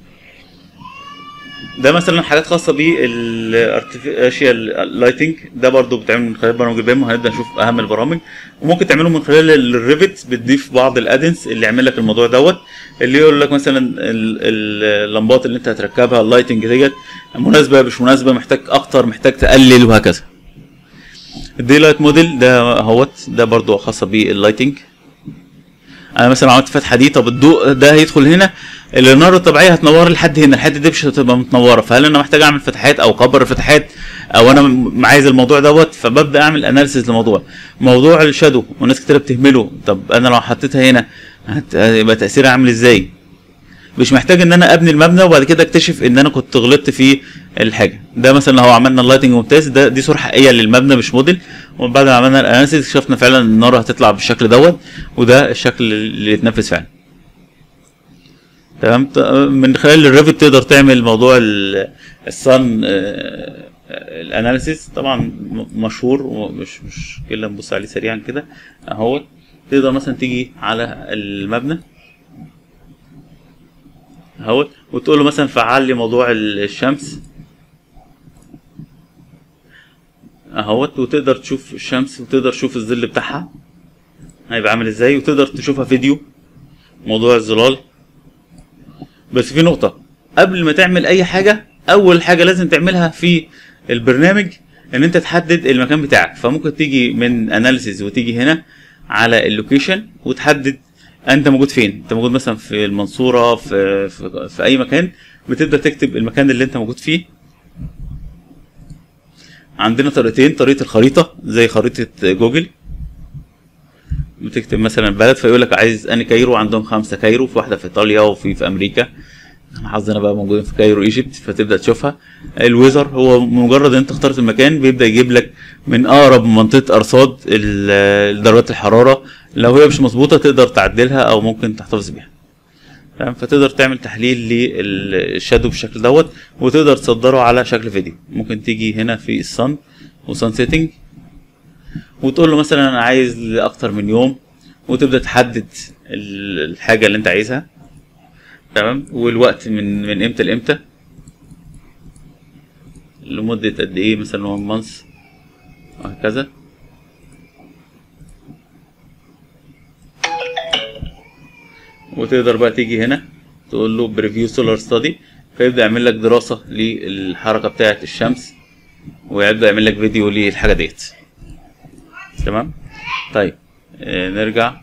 ده مثلا حاجات خاصه بالارتفيشال لايتنج، ده برضو بتعمل من خلال برامج البيم، وهنبدا نشوف اهم البرامج. وممكن تعمله من خلال الريفت، بتضيف بعض الادنس اللي يعمل لك الموضوع دوت، اللي يقول لك مثلا اللمبات اللي انت هتركبها اللايتنج ديت مناسبه مش مناسبه، محتاج اكتر محتاج تقلل وهكذا. الدي لايت موديل ده اهوت، ده برضو خاصه باللايتنج. انا مثلا عملت فتحه دي، طب الضوء ده هيدخل هنا، النار الطبيعيه هتنور لحد هنا، الحته دي مش هتبقى متنوره، فهل انا محتاج اعمل فتحات او اكبر الفتحات، او انا عايز الموضوع دوت، فببدا اعمل اناليسيس للموضوع. موضوع الشادو وناس كتير بتهمله، طب انا لو حطيتها هنا هيبقى تاثيرها عامل ازاي؟ مش محتاج ان انا ابني المبنى وبعد كده اكتشف ان انا كنت غلطت في الحاجه. ده مثلا لو عملنا اللايتنج ممتاز، ده دي صوره حقيقيه للمبنى مش موديل، وبعد ما عملنا الاناليسيس اكتشفنا فعلا ان النار هتطلع بالشكل دوت، وده الشكل اللي يتنفذ فعلا. تمام. من خلال الريفت تقدر تعمل موضوع الصن الاناليسيس، طبعا مشهور ومش مش كده نبص عليه سريعا كده اهو. تقدر مثلا تيجي على المبنى اهو وتقول له مثلا فعل لي موضوع الشمس اهوت، وتقدر تشوف الشمس وتقدر تشوف الظل بتاعها هيبقى عامل ازاي، وتقدر تشوفها فيديو موضوع الظلال. بس في نقطة قبل ما تعمل اي حاجة، اول حاجة لازم تعملها في البرنامج ان انت تحدد المكان بتاعك. فممكن تيجي من اناليسيز وتيجي هنا على اللوكيشن وتحدد انت موجود فين. انت موجود مثلا في المنصورة، في, في, في اي مكان، بتبدأ تكتب المكان اللي انت موجود فيه. عندنا طريقتين، طريقة الخريطة زي خريطة جوجل، بتكتب مثلا بلد فيقول لك عايز اني كايرو، عندهم خمسة كايرو، في واحدة في ايطاليا وفي في امريكا، احنا حظنا بقى موجودين في كايرو ايجيبت، فتبدا تشوفها. الويزر هو مجرد انت اخترت المكان بيبدا يجيب لك من اقرب منطقه ارصاد درجات الحراره، لو هي مش مظبوطه تقدر تعدلها او ممكن تحتفظ بيها. تمام. فتقدر تعمل تحليل للشادو بالشكل دوت، وتقدر تصدره على شكل فيديو. ممكن تيجي هنا في الصن وصن سيتنج وتقول له مثلا انا عايز لاكتر من يوم، وتبدا تحدد الحاجه اللي انت عايزها. تمام. والوقت من من امتى لامتى، لمده قد ايه، مثلا واحد مانث وهكذا. وتقدر بقى تيجي هنا تقول له بريفيو سولار ستادي، فيبدا يعمل لك دراسه للحركه بتاعه الشمس، ويبدا يعمل لك فيديو للحاجه ديت. تمام. طيب آه نرجع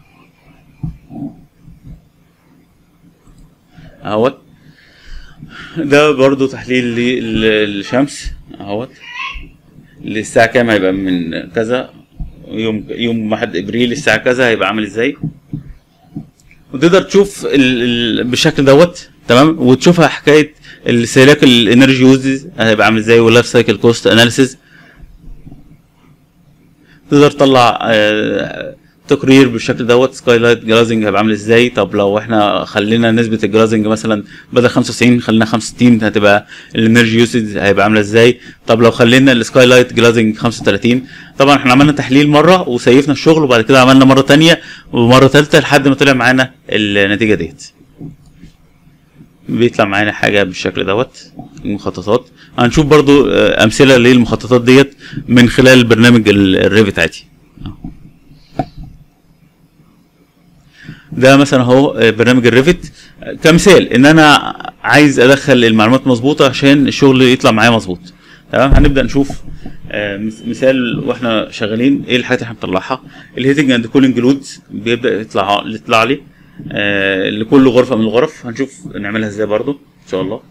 اهوت. ده برضو تحليل للشمس اهوت، للساعة كام هيبقى من كذا، يوم يوم واحد ابريل الساعة كذا هيبقى عامل ازاي، وتقدر تشوف بالشكل دوت. تمام. وتشوفها حكاية الاستهلاك الانرجي يوزز هيبقى عامل ازاي، واللايف سايكل كوست اناليسيز. تقدر تطلع تقرير بالشكل دوت، سكاي لايت جلازنج هيبقى عامل ازاي. طب لو احنا خلينا نسبه الجلازنج مثلا بدل خمسة وتسعين خلينا خمسة وستين، هتبقى الانرجي يوسج هيبقى عامله ازاي. طب لو خلينا السكاي لايت جلازنج خمسة وتلاتين. طبعا احنا عملنا تحليل مره وسيفنا الشغل، وبعد كده عملنا مره ثانيه ومره ثالثه لحد ما طلع معانا النتيجه ديت. بيطلع معانا حاجه بالشكل دوت المخططات. هنشوف برضو امثله للمخططات ديت من خلال برنامج الريفت عادي. ده مثلا اهو برنامج الريفت كمثال ان انا عايز ادخل المعلومات مظبوطه عشان الشغل يطلع معايا مظبوط. تمام. هنبدا نشوف مثال واحنا شغالين ايه الحاجات اللي احنا بنطلعها. الهيتنج اند كولينج لودز بيبدا يطلع يطلع لي آه لكل غرفه من الغرف. هنشوف نعملها ازاي برضو ان شاء الله.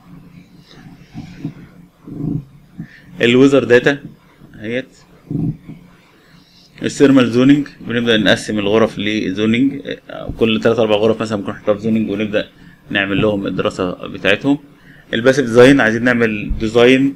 الويزر داتا اهيت. الثيرمال زوننج بنبدا نقسم الغرف لزوننج، كل ثلاث اربع غرف مثلا بنكون حاطين زوننج ونبدا نعمل لهم الدراسه بتاعتهم. الباسيف ديزاين عايزين نعمل ديزاين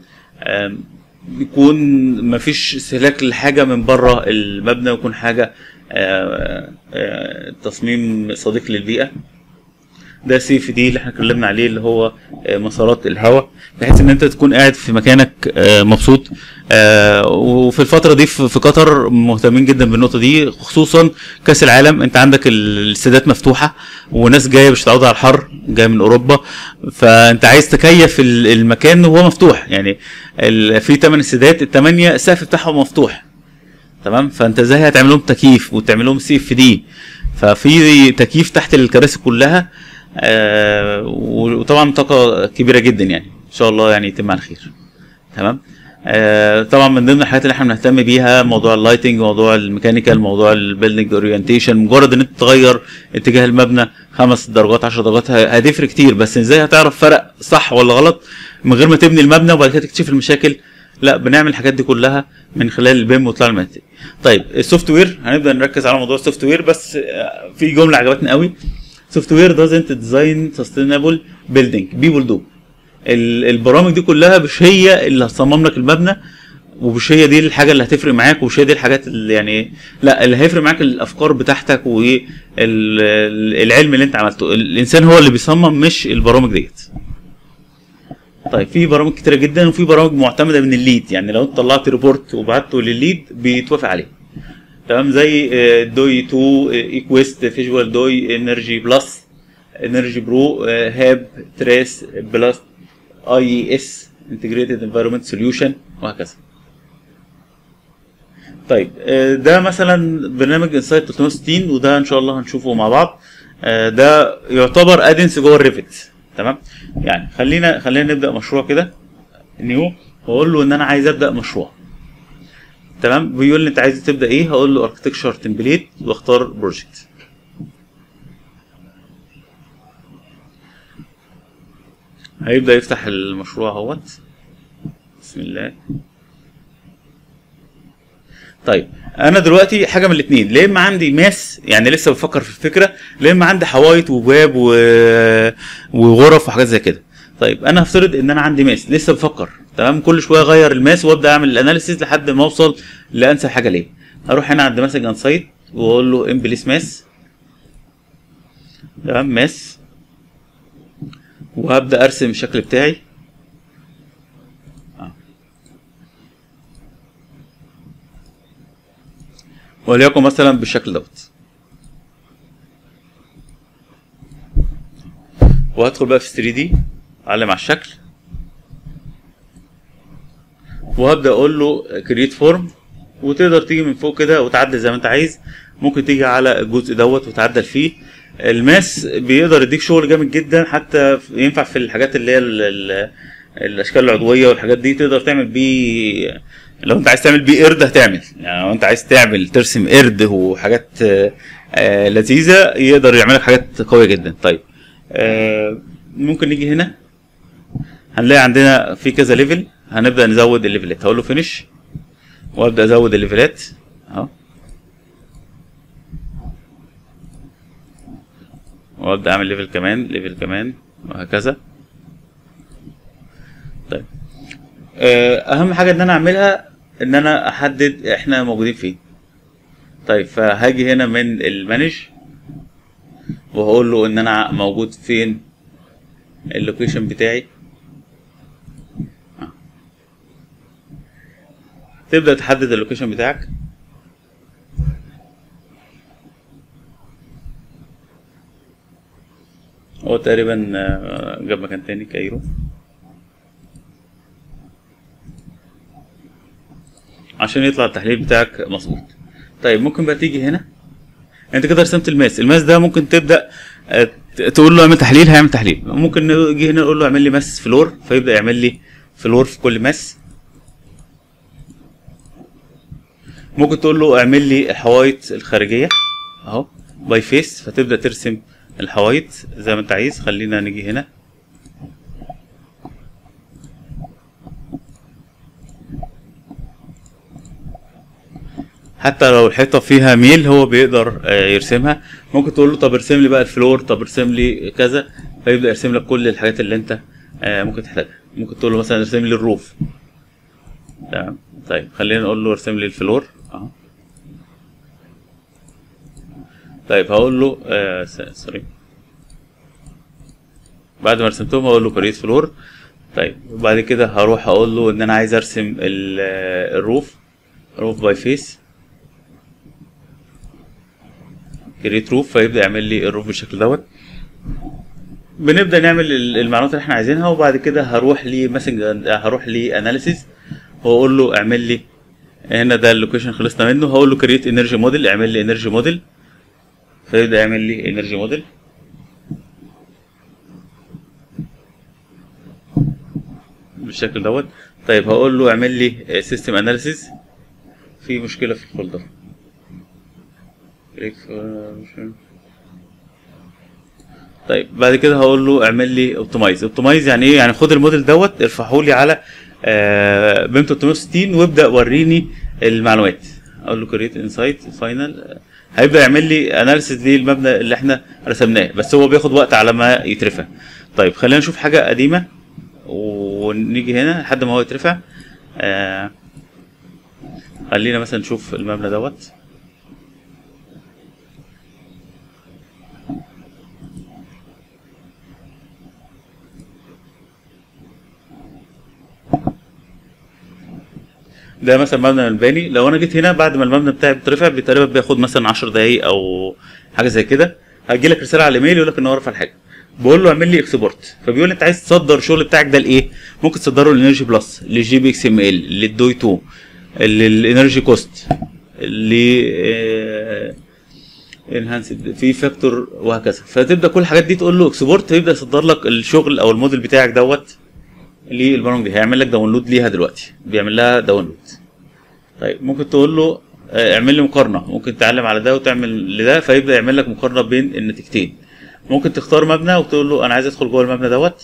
يكون مفيش استهلاك لحاجه من بره المبنى، ويكون حاجه آآ آآ تصميم صديق للبيئه. ده سي اف دي اللي احنا اتكلمنا عليه، اللي هو مسارات الهواء، بحيث ان انت تكون قاعد في مكانك مبسوط. وفي الفتره دي في قطر مهتمين جدا بالنقطه دي، خصوصا كاس العالم. انت عندك الاستادات مفتوحه وناس جايه مش متعوده على الحر، جايه من اوروبا، فانت عايز تكيف المكان وهو مفتوح. يعني في ثمان استادات، الثمانيه السقف بتاعهم مفتوح. تمام. فانت ازاي هتعمل لهم تكييف وتعمل لهم سي اف دي؟ ففي تكييف تحت الكراسي كلها. آه وطبعا طاقه كبيره جدا، يعني ان شاء الله يعني يتم على خير. تمام. آه طبعا من ضمن الحاجات اللي احنا بنهتم بيها موضوع اللايتنج، موضوع الميكانيكال، موضوع البيلدنج اورينتيشن. مجرد ان انت تغير اتجاه المبنى خمس درجات عشر درجات هتفرق كتير، بس ازاي هتعرف فرق صح ولا غلط من غير ما تبني المبنى وبعد كده تكتشف المشاكل؟ لا، بنعمل الحاجات دي كلها من خلال البيم وطلع المنتج. طيب السوفت وير، هنبدا نركز على موضوع السوفت وير، بس في جمله عجبتني قوي. سوفت وير doesn't design sustainable building people do. البرامج دي كلها مش هي اللي هتصمم لك المبنى، ومش هي دي الحاجه اللي هتفرق معاك، ومش هي دي الحاجات اللي يعني لا، اللي هيفرق معاك الافكار بتاعتك والعلم اللي انت عملته. الانسان هو اللي بيصمم مش البرامج ديت. طيب في برامج كتيره جدا، وفي برامج معتمده من الليد. يعني لو انت طلعت ريبورت وبعته للليد بيتوافق عليه. تمام. زي دوي اتنين، ايكويست، فيجوال دوي، انرجي بلس، انرجي برو، هاب، تريس، بلس، اي اس، انتجريتد انفايرمنت سوليوشن، وهكذا. طيب ده مثلا برنامج انسايت ثلاثمية وستين، وده ان شاء الله هنشوفه مع بعض. ده يعتبر ادنس جوه الريفت. تمام. يعني خلينا خلينا نبدا مشروع كده نيو، واقول له ان انا عايز ابدا مشروع. تمام. بيقول لي انت عايز تبدا ايه؟ هقول له اركتكتشر تمبليت واختار بروجكت. هيبدا يفتح المشروع اهوت. بسم الله. طيب انا دلوقتي حاجه من الاثنين، لا اما عندي ماس يعني لسه بفكر في الفكره، لا اما عندي حوايط وباب و... وغرف وحاجات زي كده. طيب انا هفترض ان انا عندي ماس لسه بفكر. تمام. كل شويه اغير الماس وابدا اعمل الاناليسيز لحد ما اوصل لانسب حاجه ليه. هروح هنا عند مثلا انسايت واقول له امبليس ماس. تمام. ماس، وهبدا ارسم الشكل بتاعي. وليكن مثلا بالشكل دوت. وهدخل بقى في ثري دي، اعلم على الشكل، وهبدا اقول له كرييت فورم. وتقدر تيجي من فوق كده وتعدل زي ما انت عايز. ممكن تيجي على الجزء دوت وتعدل فيه. الماس بيقدر يديك شغل جامد جدا، حتى ينفع في الحاجات اللي هي الاشكال العضويه والحاجات دي. تقدر تعمل بيه، لو انت عايز تعمل بيه قرد هتعمل، يعني لو انت عايز تعمل ترسم قرد وحاجات آه لذيذه يقدر يعمل لك حاجات قويه جدا. طيب آه ممكن نيجي هنا هنلاقي عندنا في كذا ليفل. هنبدا نزود الليفلات. هقول له فينيش وابدا ازود الليفلات اهو، وابدا اعمل ليفل كمان، ليفل كمان، وهكذا. طيب اهم حاجه ان انا اعملها ان انا احدد احنا موجودين فين. طيب فهاجي هنا من المانج وهقول له ان انا موجود فين اللوكيشن بتاعي. تبدأ تحدد اللوكيشن بتاعك. هو تقريبا جاب مكان تاني كايرو عشان يطلع التحليل بتاعك مظبوط. طيب ممكن بقى تيجي هنا، انت كده رسمت الماس. الماس ده ممكن تبدأ تقول له اعمل تحليل، هيعمل تحليل. ممكن نيجي هنا نقول له اعمل لي ماس فلور، فيبدأ يعمل لي فلور في كل ماس. ممكن تقول له اعمل لي الحوايط الخارجيه اهو باي فيس، فتبدا ترسم الحوايط زي ما انت عايز. خلينا نيجي هنا حتى لو الحيطه فيها ميل هو بيقدر يرسمها. ممكن تقول له طب ارسم لي بقى الفلور، طب ارسم لي كذا، فيبدا يرسم لك كل الحاجات اللي انت ممكن تحتاجها. ممكن تقول له مثلا ارسم لي الروف. تمام. طيب خلينا نقول له ارسم لي الفلور اهو. طيب هقول له آه سوري بعد ما رسمتهم هقول له كريت فلور. طيب وبعد كده هروح اقول له ان انا عايز ارسم الروف، روف باي فيس، كريت روف، فيبدا يعمل لي الروف بالشكل دوت. بنبدا نعمل المعلومات اللي احنا عايزينها، وبعد كده هروح لي مثلا هروح لي اناليسيز واقول له اعمل لي هنا ده اللوكيشن خلصنا منه. هقول له كريت انرجي موديل، اعمل لي انرجي موديل، فيبدا يعمل لي انرجي موديل بالشكل دوت. طيب هقول له اعمل لي سيستم اناليسيز. في مشكله في الفولدر. طيب بعد كده هقول له اعمل لي اوبتمايز. اوبتمايز يعني ايه؟ يعني خد الموديل دوت ارفعه لي على آه بيم ثلاثمية وستين وابدا وريني المعلومات. اقول له كريت انسايت فاينل، هيبدا يعمل لي اناليسيز للمبنى اللي احنا رسمناه، بس هو بياخد وقت على ما يترفع. طيب خلينا نشوف حاجه قديمه ونيجي هنا لحد ما هو يترفع. آه خلينا مثلا نشوف المبنى دوت. ده مثلا مبنى مباني. لو انا جيت هنا بعد ما المبنى بتاعي بيترفع تقريبا بياخد مثلا عشر دقايق او حاجه زي كده، هتجي لك رساله على الايميل يقول لك ان هو رفع الحاجه. بقول له اعمل لي اكسبورت، فبيقول لي انت عايز تصدر الشغل بتاعك ده لايه؟ ممكن تصدره للانرجي بلس، للجي بي اكس ام ال، للدوي اتنين، للانرجي كوست، ل انهانسد في فاكتور وهكذا. فتبدا كل الحاجات دي تقول له اكسبورت، يبدا يصدر لك الشغل او الموديل بتاعك دوت للبرامج دي. هيعمل لك داونلود ليها دلوقتي، بيعمل لها داونلود. طيب ممكن تقول له اعمل لي مقارنه، ممكن تعلم على ده وتعمل لده، فيبدا يعمل لك مقارنه بين النتيجتين. ممكن تختار مبنى وتقول له انا عايز ادخل جوه المبنى دوت،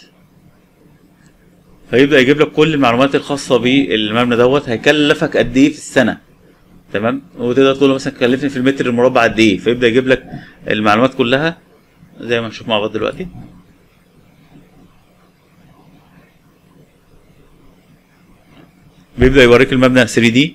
فيبدا يجيب لك كل المعلومات الخاصه بالمبنى دوت. هيكلفك قد ايه في السنه، تمام؟ وتقدر تقول له مثلا كلفني في المتر المربع قد ايه، فيبدا يجيب لك المعلومات كلها زي ما هنشوف مع بعض دلوقتي. بيبدا يوريك المبنى ثري دي،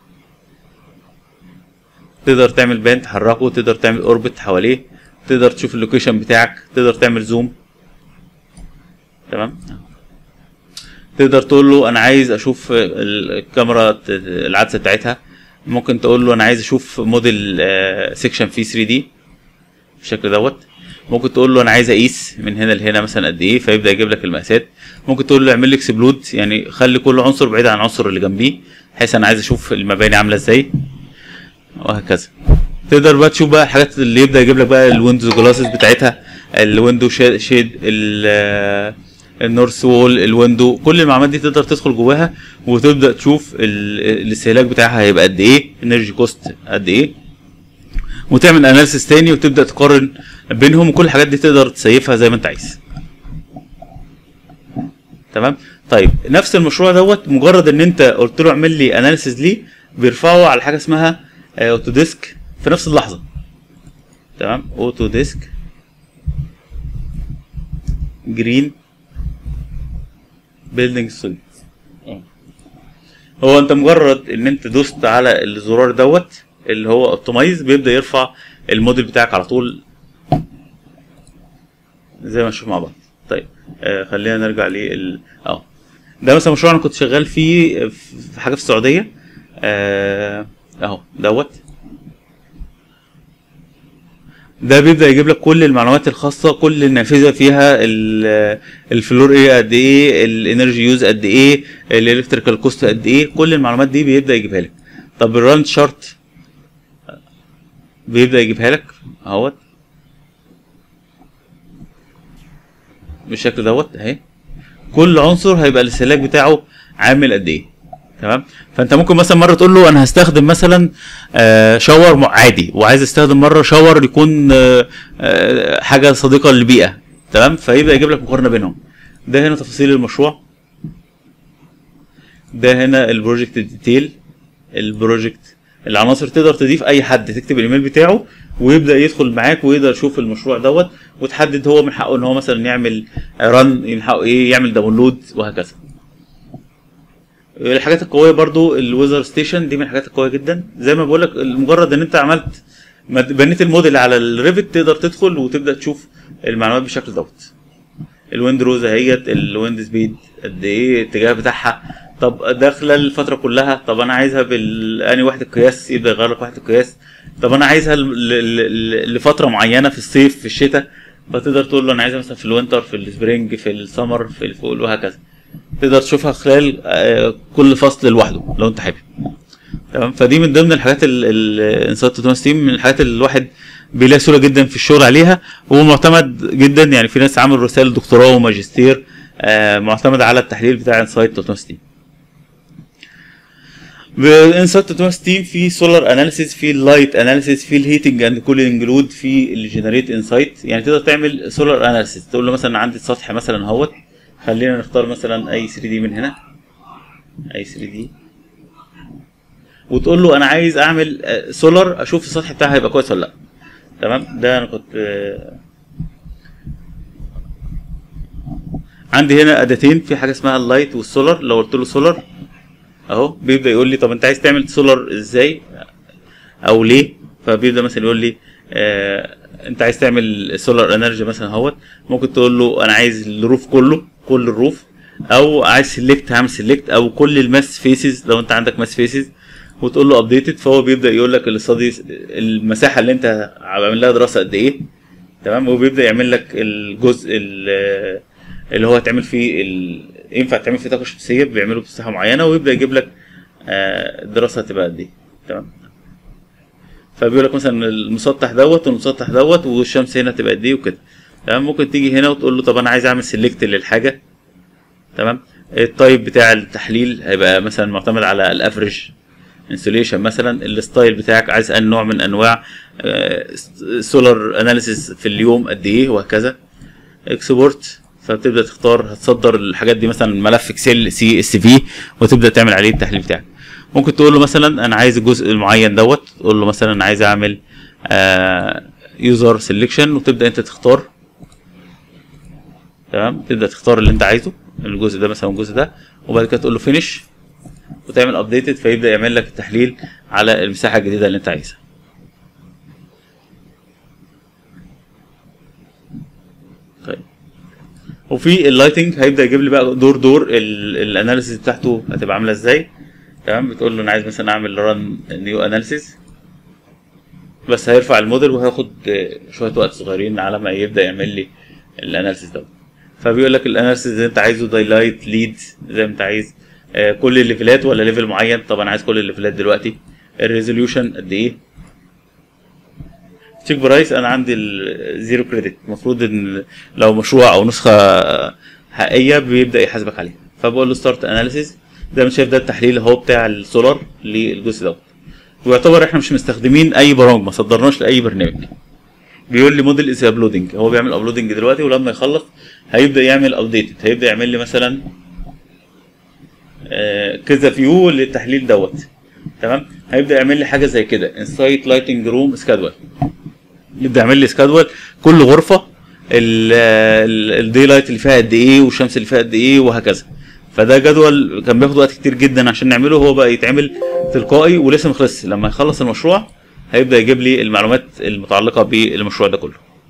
تقدر تعمل بان تحركه، تقدر تعمل اوربت حواليه، تقدر تشوف اللوكيشن بتاعك، تقدر تعمل زوم، تمام؟ تقدر تقول له انا عايز اشوف الكاميرا العدسه بتاعتها. ممكن تقول له انا عايز اشوف موديل سيكشن فيه ثري دي بالشكل دوت. ممكن تقول له انا عايز اقيس من هنا لهنا مثلا قد ايه، فيبدا يجيب لك المقاسات. ممكن تقول له اعمل لي اكسبلود، يعني خلي كل عنصر بعيد عن العنصر اللي جنبيه، بحيث انا عايز اشوف المباني عامله ازاي وهكذا. تقدر بقى تشوف بقى الحاجات اللي يبدا يجيب لك بقى الويندوز جلاسز بتاعتها، الويندو شيد، النورث وول، الويندو، كل المعلومات دي تقدر تدخل جواها وتبدا تشوف الاستهلاك بتاعها هيبقى قد ايه، انرجي كوست قد ايه، وتعمل اناليسيس تاني وتبدا تقارن بينهم. وكل الحاجات دي تقدر تسيفها زي ما انت عايز، تمام؟ طيب نفس المشروع دوت مجرد ان انت قلت له اعمل لي اناليسيس ليه، بيرفعه على حاجه اسمها اوتو ديسك في نفس اللحظه، تمام؟ اوتو ديسك جرين بيلدينج ستوديو. هو انت مجرد ان انت دوست على الزرار دوت اللي هو اوبتمايز بيبدا يرفع الموديل بتاعك على طول زي ما نشوف مع بعض. طيب آه خلينا نرجع لل اه ده مثلا مشروع انا كنت شغال فيه في حاجه في السعوديه آه اهو دوت. ده بيبدا يجيب لك كل المعلومات الخاصه، كل النافذه فيها الفلور ايه قد ايه، الانرجي يوز قد ايه، الالكتريكال كوست قد ايه، كل المعلومات دي بيبدا يجيبها لك. طب الران شارت بيبدا يجيبها لك اهوت بالشكل دوت اهي. كل عنصر هيبقى الاستهلاك بتاعه عامل قد ايه. تمام. فانت ممكن مثلا مره تقول له انا هستخدم مثلا آه شاور عادي، وعايز استخدم مره شاور يكون آه آه حاجه صديقه للبيئه. تمام. فيبدا يجيب لك مقارنه بينهم. ده هنا تفاصيل المشروع، ده هنا البروجكت ديتيل، البروجكت العناصر تقدر تضيف اي حد، تكتب الايميل بتاعه ويبدا يدخل معاك ويقدر يشوف المشروع دوت، وتحدد هو من حقه ان هو مثلا يعمل رن، من حقه ايه يعمل داونلود وهكذا. الحاجات القويه برضو الويزر ستيشن دي من الحاجات القويه جدا. زي ما بقول لك مجرد ان انت عملت بنيت الموديل على الريفت تقدر تدخل وتبدا تشوف المعلومات بالشكل دوت. الويندوز اهيت، الويند سبيد قد ايه، الاتجاه بتاعها، طب داخله الفتره كلها، طب انا عايزها بالاني وحده قياس يبدا يغير لك وحده قياس، طب انا عايزها لفتره معينه في الصيف في الشتاء، فتقدر تقول له انا عايزها مثلا في الوينتر، في السبرينج، في السمر، في الفول وهكذا. تقدر تشوفها خلال كل فصل لوحده لو انت حابب. تمام. فدي من ضمن الحاجات الانسايت اوتوماس تيم، من الحاجات اللي الواحد بيلاقي سهوله جدا في الشغل عليها، وهو معتمد جدا. يعني في ناس عملوا رسائل دكتوراه وماجستير معتمد على التحليل بتاع انسايت اوتوماس تيم. بالانسايت اوتوماس تيم في سولار اناليسيس، في اللايت اناليسيس، في الهيتنج اند كولينج لود، في الجنريت انسايت. يعني تقدر تعمل سولار اناليسيس، تقول له مثلا عندي السطح مثلا اهوت، خلينا نختار مثلا اي ثري دي من هنا، اي ثري دي، وتقول له انا عايز اعمل سولار اشوف السطح بتاعها هيبقى كويس ولا لا. تمام. ده انا كنت عندي هنا اداتين، في حاجه اسمها اللايت والسولار. لو قلت له سولار اهو بيبدا يقول لي طب انت عايز تعمل سولار ازاي او ليه. فبيبدا مثلا يقول لي آه انت عايز تعمل سولار انرجي مثلا اهوت. ممكن تقول له انا عايز الروف كله، كل الروف، او عايز سيلكت هعمل سيلكت، او كل الماس فيسز لو انت عندك ماس فيسز، وتقول له ابديتد. فهو بيبدا يقول لك الاستادي المساحه اللي انت عامل لها دراسه قد ايه. تمام. وبيبدا يعمل لك الجزء اللي هو هتعمل فيه ال... ينفع تعمل فيه طاقه شمسيه بيعمله بمساحه معينه، ويبدا يجيب لك الدراسه هتبقى قد ايه. تمام. فبيقول لك مثلا المسطح دوت والمسطح دوت والشمس هنا تبقى قد ايه وكده. تمام. ممكن تيجي هنا وتقول له طب انا عايز اعمل سيلكت للحاجه. تمام. التايب بتاع التحليل هيبقى مثلا معتمد على الافريج انسوليشن مثلا. الستايل بتاعك عايز اي نوع من انواع سولار اناليسيس في اليوم قد ايه وهكذا. اكسبورت، فبتبدا تختار هتصدر الحاجات دي مثلا ملف اكسل سي اس في وتبدا تعمل عليه التحليل بتاعك. ممكن تقول له مثلا انا عايز الجزء المعين دوت، تقول له مثلا انا عايز اعمل يوزر سيلكشن وتبدا انت تختار. تمام. تبدا تختار اللي انت عايزه، الجزء ده مثلا والجزء ده، وبعد كده تقول له فينيش وتعمل ابديتد، فيبدا يعمل لك التحليل على المساحه الجديده اللي انت عايزها. طيب. وفي اللايتنج هيبدا يجيب لي بقى دور دور الاناليسيس بتاعته هتبقى عامله ازاي. تمام. بتقول له انا عايز مثلا اعمل ران نيو اناليسيس، بس هيرفع الموديل وهياخد شويه وقت صغيرين على ما يبدا يعمل لي الاناليسيس ده. فبيقول لك الاناليسيس اللي انت عايزه دايلايت ليد زي ما انت عايز، آه كل الليفلات ولا ليفل معين. طبعا انا عايز كل الليفلات دلوقتي. الريزوليوشن قد ايه. تشيك برايس انا عندي الزيرو كريدت، المفروض ان لو مشروع او نسخه حقيقيه بيبدا يحاسبك عليها. فبقول له ستارت اناليسيس. زي ما شايف ده التحليل اهو بتاع السولار للجزء دوت. ويعتبر احنا مش مستخدمين اي برامج، ما صدرناش لاي برنامج. بيقول لي موديل از ابلودنج، هو بيعمل ابلودنج دلوقتي، ولما يخلص هيبدا يعمل ابديتد، هيبدا يعمل لي مثلا آه كذا فيو للتحليل دوت. تمام. هيبدا يعمل لي حاجه زي كده انسايت لايتنج روم سكادول، يبدا يعمل لي سكادول كل غرفه الدي لايت اللي فيها قد ايه والشمس اللي فيها قد ايه وهكذا. فده جدول كان بياخد وقت كتير جدا عشان نعمله، هو بقى يتعمل تلقائي ولسه ما خلصش. لما يخلص المشروع هيبدا يجيب لي المعلومات المتعلقه بالمشروع ده كله.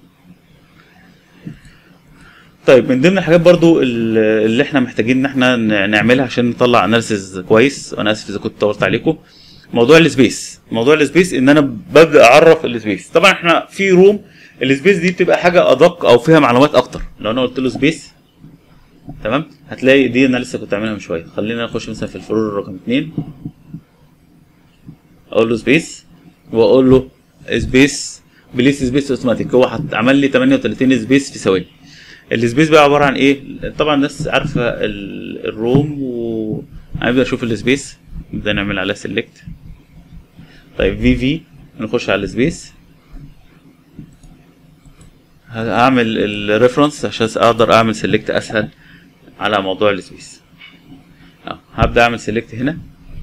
طيب من ضمن الحاجات برضو اللي احنا محتاجين ان احنا نعملها عشان نطلع اناليسيز كويس، وانا اسف اذا كنت طولت عليكم، موضوع السبيس. موضوع السبيس ان انا ببدا اعرف السبيس. طبعا احنا في روم السبيس دي بتبقى حاجه ادق او فيها معلومات اكتر. لو انا قلت له سبيس تمام هتلاقي دي انا لسه كنت عاملها من شويه. خلينا نخش مثلا في الفلور رقم اتنين، اقول له سبيس واقول له سبيس بليس سبيس اوتوماتيك. هو عمل لي تمانية وتلاتين سبيس في ثواني. السبيس بقى عباره عن ايه؟ طبعا الناس عارفه الروم، وهنبدا نشوف السبيس، نبدا نعمل عليها سيلكت. طيب في في نخش على السبيس، هعمل الريفرنس عشان اقدر اعمل سيلكت اسهل على موضوع السبيس. اه هبدا اعمل سيلكت هنا.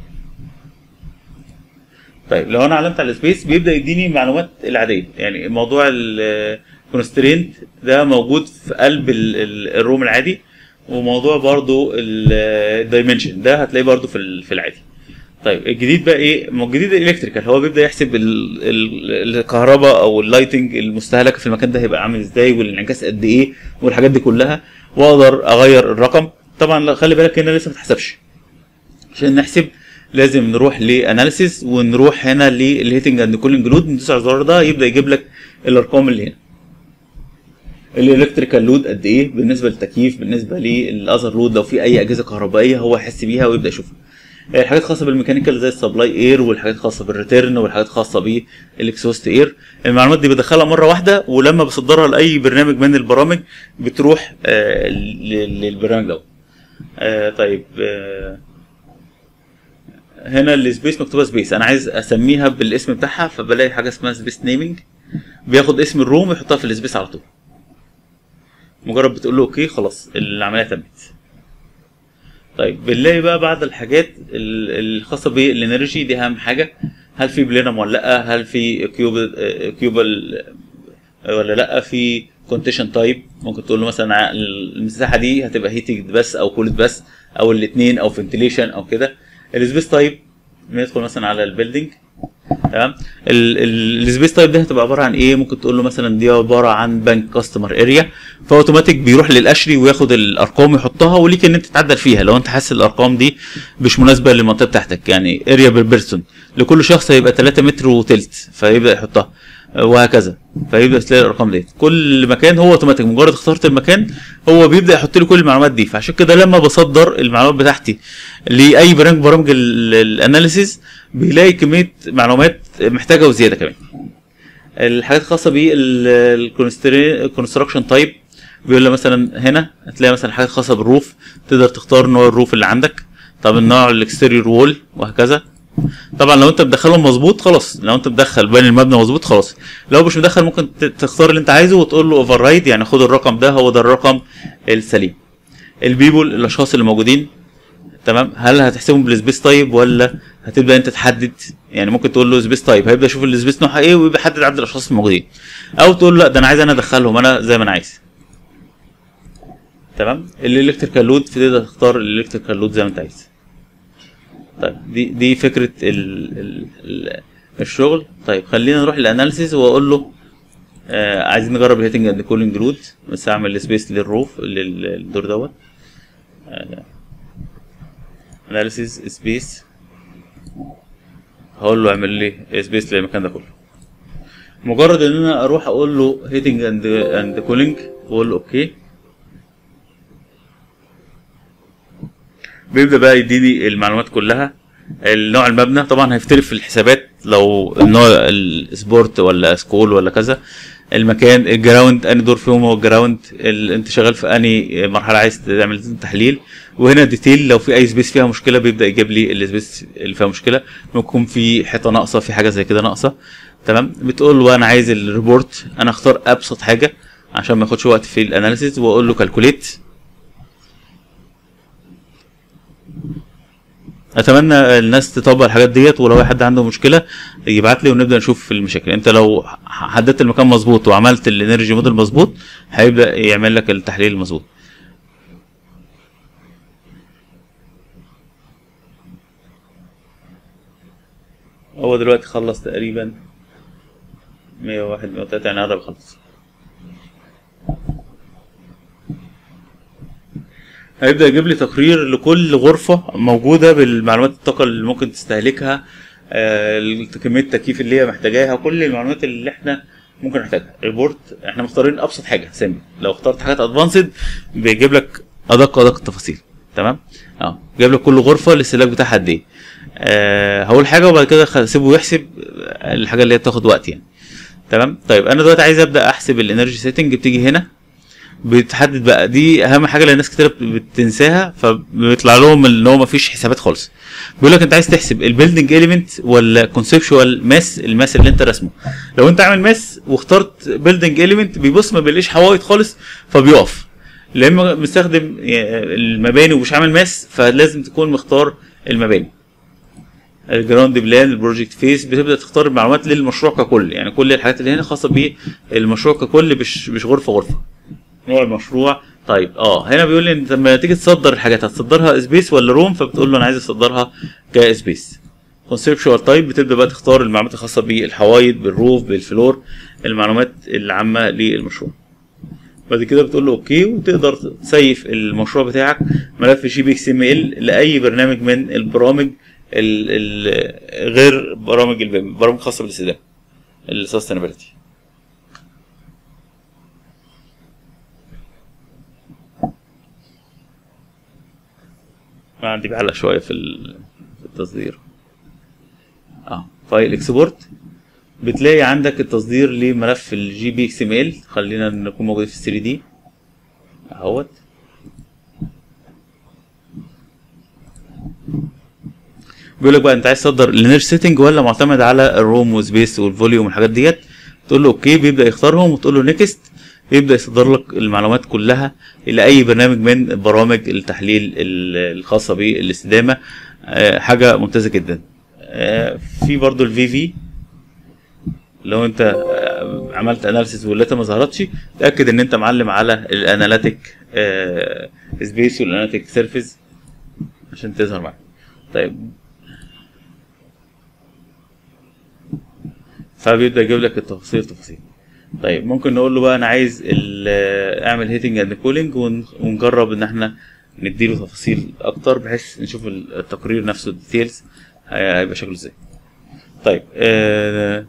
طيب لو انا علمت على السبيس بيبدا يديني المعلومات العاديه، يعني موضوع الكونسترينت ده موجود في قلب الروم العادي، وموضوع برضو الدايمنشن ده هتلاقيه برضو في في العادي. طيب الجديد بقى ايه؟ الجديد الالكتريكال، هو بيبدا يحسب الكهرباء او اللايتنج المستهلكه في المكان ده هيبقى عامل ازاي، والانعكاس قد ايه، والحاجات دي كلها، واقدر اغير الرقم. طبعا خلي بالك هنا لسه ما اتحسبش، عشان نحسب لازم نروح لاناليسيس ونروح هنا للهيتنج اند كولينج لود، ندوس على الزرار ده يبدا يجيب لك الارقام اللي هنا. الالكتريكال لود قد ايه بالنسبه للتكييف، بالنسبه للاذر لود لو في اي اجهزه كهربائيه هو يحس بيها ويبدا يشوفها. الحاجات خاصه بالميكانيكال زي السبلاي اير، والحاجات خاصه بالريتيرن، والحاجات خاصه بالاكسوست اير. المعلومات دي بدخلها مره واحده، ولما بصدرها لاي برنامج من البرامج بتروح آه للبرنامج ده. آه طيب آه هنا السبيس مكتوبه سبيس، انا عايز اسميها بالاسم بتاعها، فبلاقي حاجه اسمها سبيس نيمينج، بياخد اسم الروم ويحطها في السبيس على طول. مجرد بتقول له اوكي خلاص العمليه تمت. طيب بنلاقي بقى بعض الحاجات الخاصه بالانرجي، دي اهم حاجه. هل في بلينه مولقه؟ هل في كيوبل كيوبل ولا لا؟ في كونتيشن تايب، ممكن تقول له مثلا المساحه دي هتبقى هيتنج بس او كولد بس او الاثنين او فنتيليشن او كده. السبيس تايب ندخل مثلا على البيلدينج تمام. السبيس تايب ده هتبقى عباره عن ايه؟ ممكن تقول له مثلا دي عباره عن بنك كاستمر اريا، فاوتوماتيك بيروح للاشري وياخد الارقام ويحطها، وليك ان انت تتعدل فيها لو انت حاسس الارقام دي مش مناسبه للمنطقه بتاعتك. يعني اريا بير بيرسون لكل شخص هيبقى تلاتة متر وتلت، فيبدا يحطها وهكذا، فيبدا تلاقي الارقام ديت. كل مكان هو اوتوماتيك، مجرد اخترت المكان هو بيبدا يحط لي كل المعلومات دي. فعشان كده لما بصدر المعلومات بتاعتي لاي برنامج برامج الاناليسيز بيلاقي كميه معلومات محتاجه وزياده كمان. الحاجات الخاصه بالكونستراكشن تايب بيقول لي مثلا هنا هتلاقي مثلا حاجات خاصه بالروف، تقدر تختار نوع الروف اللي عندك، طب النوع الاكستيريور وول وهكذا. طبعا لو انت مدخلهم مظبوط خلاص، لو انت مدخل بين المبنى مظبوط خلاص. لو مش مدخل ممكن تختار اللي انت عايزه وتقول له اوفر رايد، يعني خد الرقم ده هو ده الرقم السليم. البيبول الاشخاص اللي موجودين تمام، هل هتحسبهم بالسبيس تايب ولا هتبدا انت تحدد؟ يعني ممكن تقول له سبيس تايب، هيبدا يشوف السبيس نوعها ايه ويبقى يحدد عدد الاشخاص الموجودين، او تقول له لا ده انا عايز انا ادخلهم انا زي ما انا عايز. تمام. الالكتريكال لود تقدر تختار الالكتريكال لود زي ما انت عايز. طيب دي دي فكره ال ال ال الشغل. طيب خلينا نروح للاناليسيز واقول له آه عايزين نجرب الهيتنج اند كولينج لود، بس اعمل سبيس للروف للدور دوت. اناليسيز سبيس، هقول له اعمل لي سبيس للمكان ده كله. مجرد ان انا اروح اقول له هيتنج اند اند كولينج واقول له اوكي، بيبدا بقى يديني المعلومات كلها. النوع المبنى طبعا هيختلف في الحسابات، لو النوع السبورت ولا سكول ولا كذا. المكان، الجراوند، اني دور فيهم هو الجراوند، انت شغال في اني مرحله عايز تعمل تحليل. وهنا ديتيل، لو في اي سبيس فيها مشكله بيبدا يجيب لي السبيس اللي فيها مشكله، ممكن في حيطه ناقصه، في حاجه زي كده ناقصه. تمام. بتقول له انا عايز الريبورت، انا اختار ابسط حاجه عشان ما ياخدش وقت في الاناليسيز، واقول له كالكوليت. اتمنى الناس تطبق الحاجات ديت، ولو اي حد عنده مشكله يبعت لي ونبدا نشوف المشاكل. انت لو حددت المكان مظبوط وعملت الانرجي موديل مظبوط هيبدا يعمل لك التحليل المظبوط. هو دلوقتي خلص تقريبا مية وواحد مية وتلاتة يعني قرب يخلص. هيبدأ يجيب لي تقرير لكل غرفة موجودة بالمعلومات الطاقة اللي ممكن تستهلكها، آه كمية التكييف اللي هي محتاجاها، كل المعلومات اللي احنا ممكن نحتاجها. ريبورت احنا مختارين ابسط حاجة سامي، لو اخترت حاجات ادفانسد بيجيب لك ادق ادق التفاصيل. تمام. اه جايب لك كل غرفة الاستهلاك بتاعها قد ايه. آه هقول حاجة وبعد كده سيبه يحسب الحاجة اللي هي بتاخد وقت يعني. تمام. طيب انا دلوقتي عايز ابدا احسب الانرجي سيتنج. بتيجي هنا بتحدد بقى، دي اهم حاجه اللي الناس كتير بتنساها، فبيطلع لهم ان هو مفيش حسابات خالص. بيقول لك انت عايز تحسب البيلدنج اليمنت ولا كونسبشوال ماس، الماس اللي انت راسمه. لو انت عامل ماس واخترت بيلدنج اليمنت بيبص ما بيلاقيش حوايط خالص فبيقف، لما مستخدم المباني ومش عامل ماس فلازم تكون مختار المباني. الجراوند بلان، البروجكت فيس، بتبدا تختار المعلومات للمشروع ككل، يعني كل الحاجات اللي هنا خاصه بالمشروع ككل، مش مش غرفه غرفه. نوع المشروع. طيب اه هنا بيقول لي انت لما تيجي تصدر الحاجات هتصدرها سبيس ولا روم، فبتقول له انا عايز اصدرها كسبيس. كونسبشوال تايب، بتبدا بقى تختار المعلومات الخاصه بالحوايط، بالروف، بالفلور، المعلومات العامه للمشروع. بعد كده بتقول له اوكي، وتقدر تسيف المشروع بتاعك ملف جي بي اكس ام ال لاي برنامج من البرامج ال ال غير برامج البيم، برامج خاصه بالاستدامه السستينابيلتي. عندي بعلق شويه في التصدير. اه فايل اكسبورت، بتلاقي عندك التصدير لملف الجي بي اكس ام ال. خلينا نكون موجودين في ثري دي اهوت. بيقول لك بقى انت عايز تصدر الانرجي سيتنج ولا معتمد على الروم وسبيس والفوليوم والحاجات ديت. تقول له اوكي، بيبدا يختارهم وتقول له نيكست، يبدا يصدر لك المعلومات كلها الى اي برنامج من برامج التحليل الخاصه بالاستدامه. أه حاجه ممتازه جدا. أه في برضو الفي في، لو انت عملت اناليسيس والداتا ما ظهرتش تاكد ان انت معلم على الاناليتيك أه سبيس والاناليتيك سيرفيس عشان تظهر معاك. طيب فبيبدا يجيب لك التفاصيل تفاصيل. طيب ممكن نقول له بقى انا عايز اعمل هيتنج اند كولينج، ونجرب ان احنا نديله تفاصيل اكتر بحيث نشوف التقرير نفسه الديتيلز هيبقى شكله ازاي. طيب آه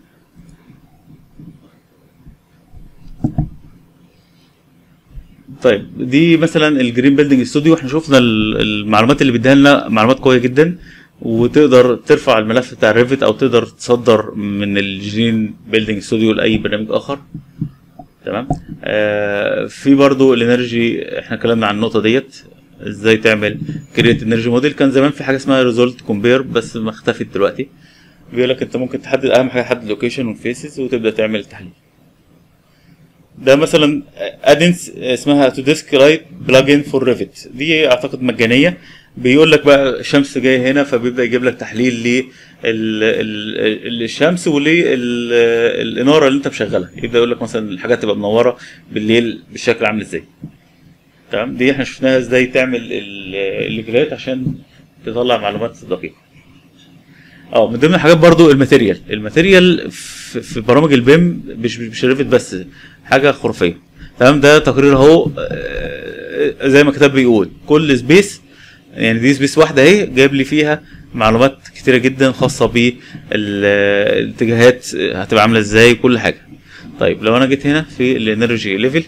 طيب دي مثلا الجرين بيلدينج استوديو. احنا شفنا المعلومات اللي بيديها لنا معلومات قويه جدا، وتقدر ترفع الملف بتاع الريفت او تقدر تصدر من الجرين بيلدينج استوديو لاي برنامج اخر. تمام. آه في برضو الانرجي، احنا اتكلمنا عن النقطه ديت ازاي تعمل كريت انرجي موديل. كان زمان في حاجه اسمها ريزولت كومبير بس ما اختفت دلوقتي. بيقول لك انت ممكن تحدد اهم حاجه، تحدد لوكيشن والفيسز وتبدا تعمل التحليل. ده مثلا ادنس اسمها تو ديسكرايب بلجن فور ريفت، دي اعتقد مجانيه. بيقول لك بقى الشمس جايه هنا فبيبدا يجيب لك تحليل للشمس وللاناره اللي انت مشغلها. يبدا يقول لك مثلا الحاجات تبقى منوره بالليل بالشكل عامل ازاي. تمام. دي احنا شفناها ازاي تعمل الجريت عشان تطلع معلومات دقيقه. اه من ضمن الحاجات برضو الماتيريال. الماتيريال في برامج البيم مش مش ريفت بس، حاجه خرافيه. تمام. ده تقرير اهو زي ما الكتاب بيقول، كل سبيس يعني دي سبيس واحده اهي جايب لي فيها معلومات كتيره جدا خاصه بالاتجاهات هتبقى عامله ازاي كل حاجه. طيب لو انا جيت هنا في الانرجي ليفل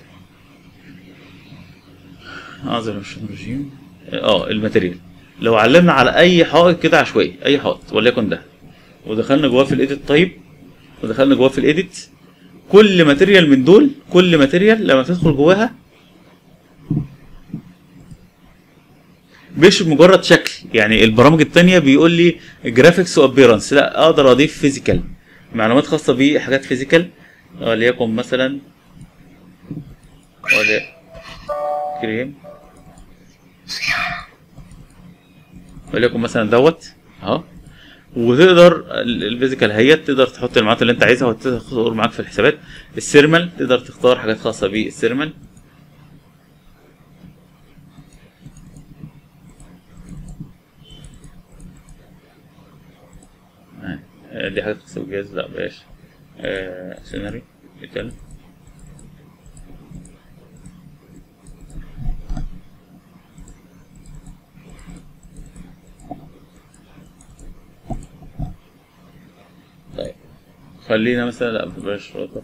اه زي مش رجيم اه الماتيريال، لو علمنا على اي حائط كده عشوائي، اي حائط وليكن ده، ودخلنا جواه في الايديت طيب، ودخلنا جواه في الايديت، كل ماتيريال من دول، كل ماتيريال لما تدخل جواها مش مجرد شكل. يعني البرامج التانية بيقول لي جرافيكس وابيرنس، لا اقدر اضيف فيزيكال، معلومات خاصه بحاجات فيزيكال، وليكن مثلا ولا كريم وليكن مثلا دوت اهو. وتقدر الفيزيكال هي تقدر تحط المعلومات اللي انت عايزها وتختار معاك في الحسابات. السيرمال تقدر تختار حاجات خاصه بالسيرمال. دي حاجات خاصه بالجهاز، لا بلاش. آه سيناريو مثال. طيب خلينا مثلا، لا بلاش روتر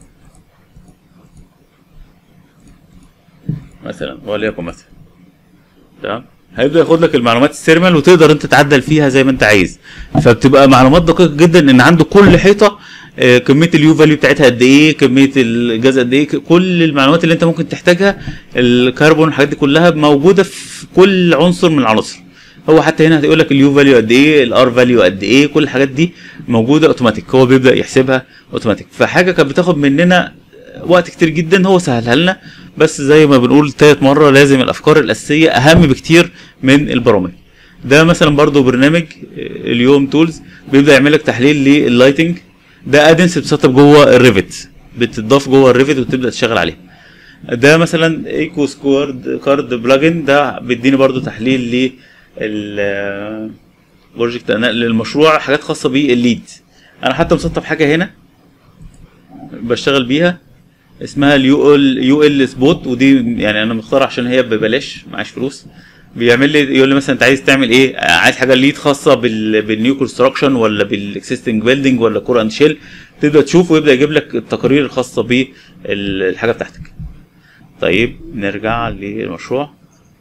مثلا، وليكن مثلا تمام. هيبدا ياخد لك المعلومات السيرمال وتقدر انت تعدل فيها زي ما انت عايز، فبتبقى معلومات دقيقه جدا ان عنده كل حيطه آه كميه اليو فاليو بتاعتها قد ايه، كميه الجاز قد ايه، كل المعلومات اللي انت ممكن تحتاجها، الكربون الحاجات دي كلها موجوده في كل عنصر من العناصر. هو حتى هنا هتقول لك اليو فاليو قد ايه، الار فاليو قد ايه، كل الحاجات دي موجوده اوتوماتيك، هو بيبدا يحسبها اوتوماتيك. فحاجه كانت بتاخد مننا وقت كتير جدا هو سهلها لنا، بس زي ما بنقول تالت مره لازم الافكار الاساسيه اهم بكتير من البرامج. ده مثلا برضو برنامج اليوم تولز بيبدا يعمل لك تحليل لللايتنج، ده ادنس بتسطب جوه الريفت، بتضاف جوه الريفت وتبدا تشتغل عليه. ده مثلا ايكو سكوارد كارد بلجن، ده بيديني برضو تحليل لل بروجكت للمشروع، حاجات خاصه بالليد. انا حتى مسطب حاجه هنا بشتغل بيها اسمها اليو ال يو ال سبوت، ودي يعني انا مختار عشان هي ببلاش معاش فلوس. بيعمل لي يقول لي مثلا انت عايز تعمل ايه، عايز حاجه ليد خاصه بال بالنيو كونستراكشن ولا بالاكسيستنج بيلدينج ولا كور اند شيل، تبدا تشوف ويبدا يجيب لك التقارير الخاصه بالحاجه بتاعتك. طيب نرجع للمشروع.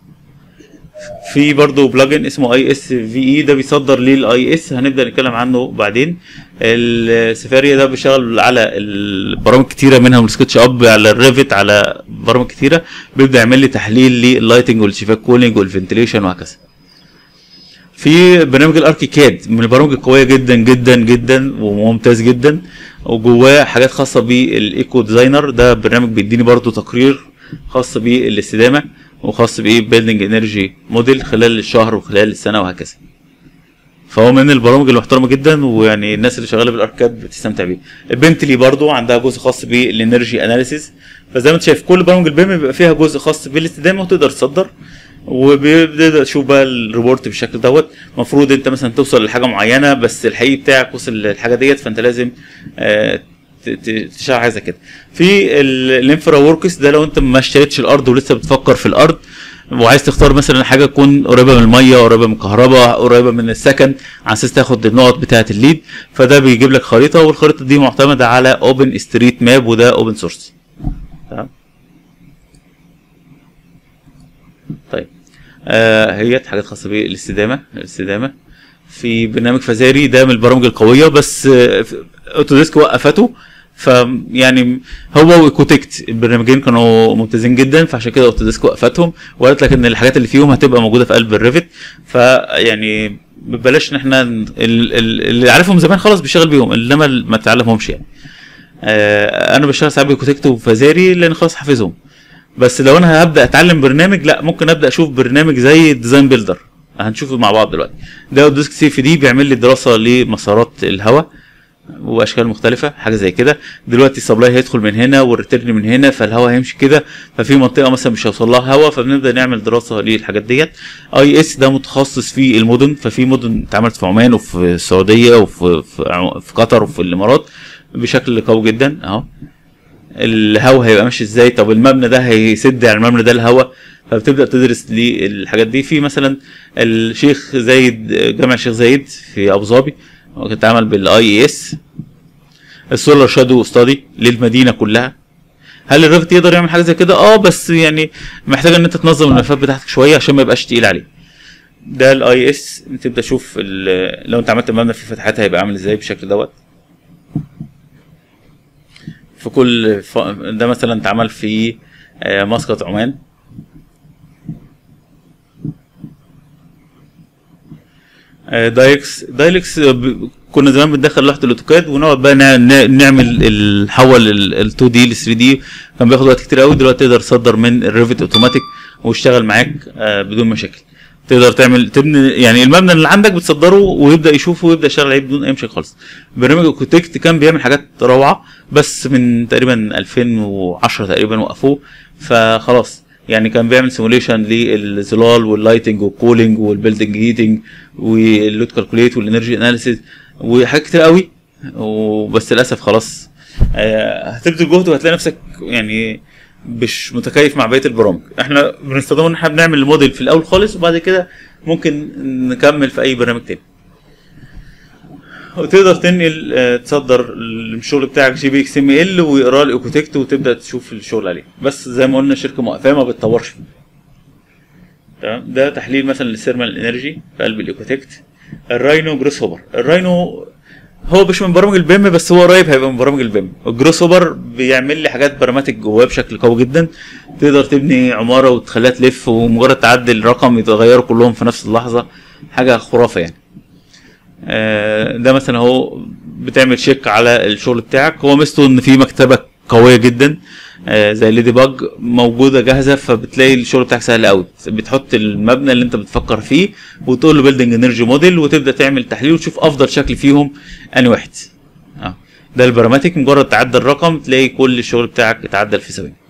في برضو بلجن اسمه اي اس في اي، ده بيصدر ليه الاي اس، هنبدا نتكلم عنه بعدين. السفاريا ده بيشتغل على البرامج كتيره منها السكتش اب، على الريفت، على برامج كتيره، بيبدا يعمل لي تحليل لللايتنج والشباك كولينج والفنتليشن وهكذا. في برنامج الاركيكاد من البرامج القويه جدا جدا جدا وممتاز جدا، وجواه حاجات خاصه بالايكو ديزاينر، ده برنامج بيديني برضو تقرير خاص بالاستدامه وخاص بايه بيلدينج انرجي موديل خلال الشهر وخلال السنه وهكذا. فهو من البرامج المحترمه جدا، ويعني الناس اللي شغاله بالاركاد بتستمتع بيه. البنتلي برضو عندها جزء خاص بالانرجي اناليسيز، فزي ما انت شايف كل برامج البيم بيبقى فيها جزء خاص بالاستدامه وتقدر تصدر، وبتبدا تشوف بقى الريبورت بالشكل دوت. المفروض انت مثلا توصل لحاجه معينه بس الحقيقي بتاعك وصل للحاجه ديت، فانت لازم آه تشتغل حاجه زي كده. في الانفرا وركس ده لو انت ما اشتريتش الارض ولسه بتفكر في الارض وعايز تختار مثلا حاجه تكون قريبه من الميه، قريبه من الكهرباء، قريبه من السكن، على اساس تاخد النقط بتاعه الليد، فده بيجيب لك خريطه، والخريطه دي معتمده على اوبن ستريت ماب، وده اوبن سورس. تمام. طيب آه هي حاجات خاصه بالاستدامه. الاستدامه في برنامج فازاري، ده من البرامج القويه، بس آه اوتوديسك وقفته، فيعني هو وايكوتكت البرنامجين كانوا ممتازين جدا، فعشان كده اوتوديسك وقفتهم وقالت لك ان الحاجات اللي فيهم هتبقى موجوده في قلب الريفت. فيعني ببلاش ان احنا اللي عارفهم زمان خلاص بيشتغل بيهم، انما ما تعلمهمش يعني. آه انا بشتغل ساعات بايكوتكت وفازاري لان خلاص حافظهم، بس لو انا هبدا اتعلم برنامج لا ممكن ابدا اشوف برنامج زي ديزاين بيلدر، هنشوفه مع بعض دلوقتي. ده اوتوديسك سي في دي بيعمل لي دراسه لمسارات الهواء واشكال مختلفه، حاجه زي كده. دلوقتي السبلاي هيدخل من هنا والريتيرن من هنا، فالهواء هيمشي كده، ففي منطقه مثلا مش هيوصل لها هواء، فبنبدا نعمل دراسه للحاجات ديت. اي اس ده متخصص في المدن، ففي مدن اتعملت في عمان وفي السعوديه وفي في قطر وفي الامارات بشكل قوي جدا اهو. الهواء هيبقى ماشي ازاي، طب المبنى ده هيسد على المبنى ده الهواء، فبتبدا تدرس للحاجات دي. في مثلا الشيخ زايد، جامع الشيخ زايد في ابو ظبي، كانت عمل بالاي اس السولار شادو ستادي للمدينه كلها. هل الريفت يقدر يعمل حاجه زي كده؟ اه بس يعني محتاج ان انت تنظم الملفات بتاعتك شويه عشان ما يبقاش تقيل عليه. ده الاي اس، تبدا تشوف لو انت عملت مبنى في فتحات هيبقى عامل ازاي بالشكل دوت. في كل ف... ده مثلا اتعمل في مسقط عمان. دايلكس دايلكس كنا زمان بندخل لوحه الاوتوكاد ونقعد بقى نعمل الحول ال اتنين دي ل تلاتة دي، كان بياخد وقت كتير قوي. دلوقتي تقدر تصدر من الريفت اوتوماتيك ويشتغل معاك بدون مشاكل. تقدر تعمل تبني يعني المبنى اللي عندك بتصدره ويبدا يشوفه ويبدا يشتغل عليه بدون اي مشاكل خالص. برنامج اوكوتكت كان بيعمل حاجات روعه، بس من تقريبا ألفين وعشرة تقريبا وقفوه، فخلاص يعني كان بيعمل سيموليشن للظلال واللايتنج والكولينج والبيلدنج هيتنج واللود كالكوليت والانرجي اناليسيز وحاجات كتير قوي، وبس للاسف خلاص آه هتبذل جهد وهتلاقي نفسك يعني مش متكيف مع بقيه البرامج. احنا بنستخدمه ان احنا بنعمل الموديل في الاول خالص، وبعد كده ممكن نكمل في اي برنامج تاني. وتقدر تنقل آه تصدر الشغل بتاعك جي بي اكس ام ال ويقرا الايكوتكت وتبدا تشوف الشغل عليه. بس زي ما قلنا شركه موقفه ما بتطورش فيه. تمام. ده تحليل مثلا للثيرمال انرجي في قلب الايكوتكت. الراينو جروس هوبر. الراينو هو مش من برامج البيم بس هو قريب هيبقى من برامج البيم. الجروس هوبر بيعمل لي حاجات براماتيك جواه بشكل قوي جدا، تقدر تبني عماره وتخليها تلف ومجرد تعدل الرقم يتغيروا كلهم في نفس اللحظه، حاجه خرافه يعني. آه ده مثلا هو بتعمل شيك على الشغل بتاعك. هو ميزته ان في مكتبه قويه جدا آه زي ليدي باج موجوده جاهزه، فبتلاقي الشغل بتاعك سهل قوي. بتحط المبنى اللي انت بتفكر فيه وتقول له بيلدينج انرجي موديل وتبدا تعمل تحليل وتشوف افضل شكل فيهم انهي واحد. اه ده البراماتيك، مجرد تعدل الرقم تلاقي كل الشغل بتاعك اتعدل في ثواني.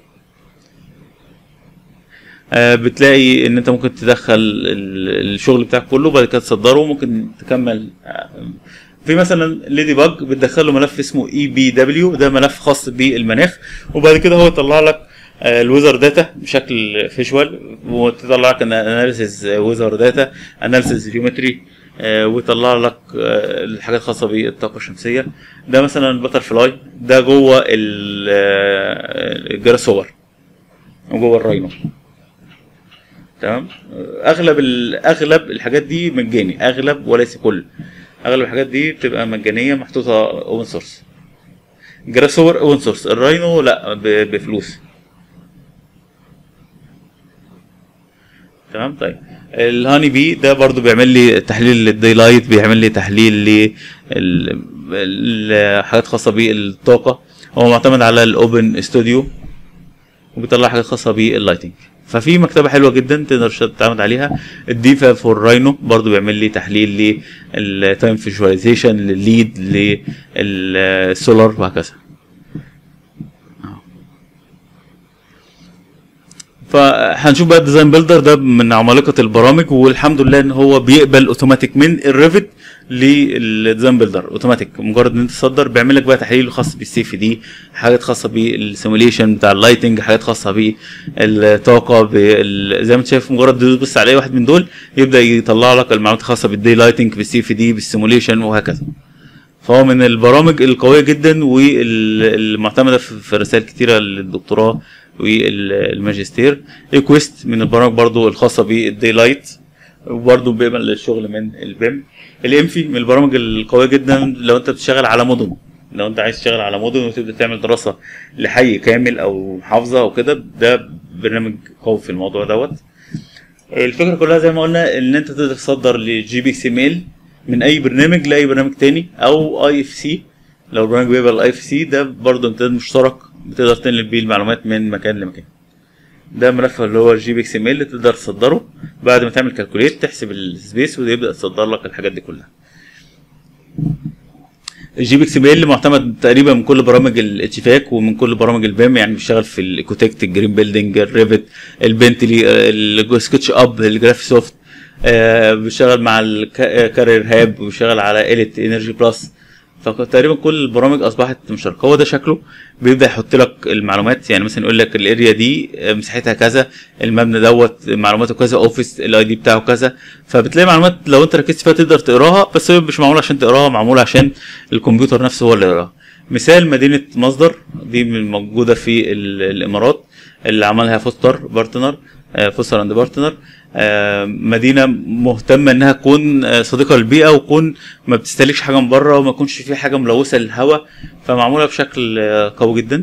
آه بتلاقي ان انت ممكن تدخل الشغل بتاعك كله وبعد كده تصدره، ممكن تكمل. آه في مثلا ليدي باج بتدخل له ملف اسمه اي بي دبليو، ده ملف خاص بالمناخ، وبعد كده هو يطلع لك آه الويزر داتا بشكل فيجوال، وتطلع لك اناليسيز ويزر داتا، اناليسيز جيومتري، آه ويطلع لك آه الحاجات الخاصه بالطاقه الشمسيه. ده مثلا باتر فلاي، ده جوه الجراس هوبر وجوه الراينو. تمام. اغلب اغلب الحاجات دي مجاني، اغلب وليس كل، اغلب الحاجات دي بتبقى مجانيه محطوطه اوبن سورس. جراس هوبر اوبن سورس، الراينو لا بفلوس. تمام. طيب الهاني بي ده برضو بيعمل لي تحليل للداي لايت، بيعمل لي تحليل لحاجات خاصه بالطاقه. هو معتمد على الاوبن ستوديو وبيطلع حاجات خاصه باللايتنج. ففي مكتبه حلوه جدا تقدر تعتمد عليها. الديفا فور راينو برضو بيعمل لي تحليل للتايم فيجواليزيشن، للليد، للسولار وهكذا. فهنشوف بقى الديزاين بيلدر ده من عمالقه البرامج، والحمد لله ان هو بيقبل اوتوماتيك من الريفت للديزاين بيلدر اوتوماتيك. مجرد ان انت تصدر بيعمل لك بقى تحليل خاص بالسي في دي، حاجات خاصه بالسيموليشن بتاع اللايتنج، حاجات خاصه بالطاقه بال... زي ما انت شايف مجرد تدوس بس على اي واحد من دول يبدا يطلع لك المعلومات الخاصه بالدي لايتنج، بالسي في دي، بالسيموليشن وهكذا. فهو من البرامج القويه جدا والمعتمده في رسائل كتيره للدكتوراه والماجستير. ايكويست من البرامج برضو الخاصه بالدي لايت وبرضو بيقبل الشغل من البيم. الامفي من البرامج القويه جدا لو انت بتشتغل على مدن، لو انت عايز تشتغل على مدن وتبدا تعمل دراسه لحي كامل او محافظه او كده، ده برنامج قوي في الموضوع دوت. الفكره كلها زي ما قلنا ان انت تقدر تصدر لجي بي اكس ام ال من اي برنامج لاي برنامج تاني، او اي اف سي لو البرنامج بيقبل الاي اف سي، ده برضو امتداد مشترك بتقدر تنقل بيه المعلومات من مكان لمكان. ده ملف اللي هو الجي بي اكس ام ال تقدر تصدره بعد ما تعمل كالكوليت، تحسب السبيس ويبدا تصدر لك الحاجات دي كلها. الجي بي اكس ام ال معتمد تقريبا من كل برامج الاتشفاك ومن كل برامج البيم، يعني بيشتغل في الايكوتكت، الجرين بيلدينج، الريفت، البنتلي، السكتش اب، الجرافي سوفت، آه بيشتغل مع الكارير هاب، وبيشتغل على اليت انرجي بلس. فتقريبا كل البرامج اصبحت مشتركه. هو ده شكله، بيبدا يحط لك المعلومات، يعني مثلا يقول لك الاريا دي مساحتها كذا، المبنى دوت معلوماته كذا، اوفيس الاي دي بتاعه كذا. فبتلاقي معلومات لو انت ركزت فيها تقدر تقراها، بس هي مش معموله عشان تقراها، معموله عشان الكمبيوتر نفسه هو اللي يقراها. مثال مدينه مصدر دي موجوده في الامارات اللي عملها فوستر بارتنر، فوستر اند بارتنر. مدينه مهتمه انها تكون صديقه للبيئه وتكون ما بتستهلكش حاجه من بره وما يكونش فيه حاجه ملوثه للهواء، فمعموله بشكل قوي جدا.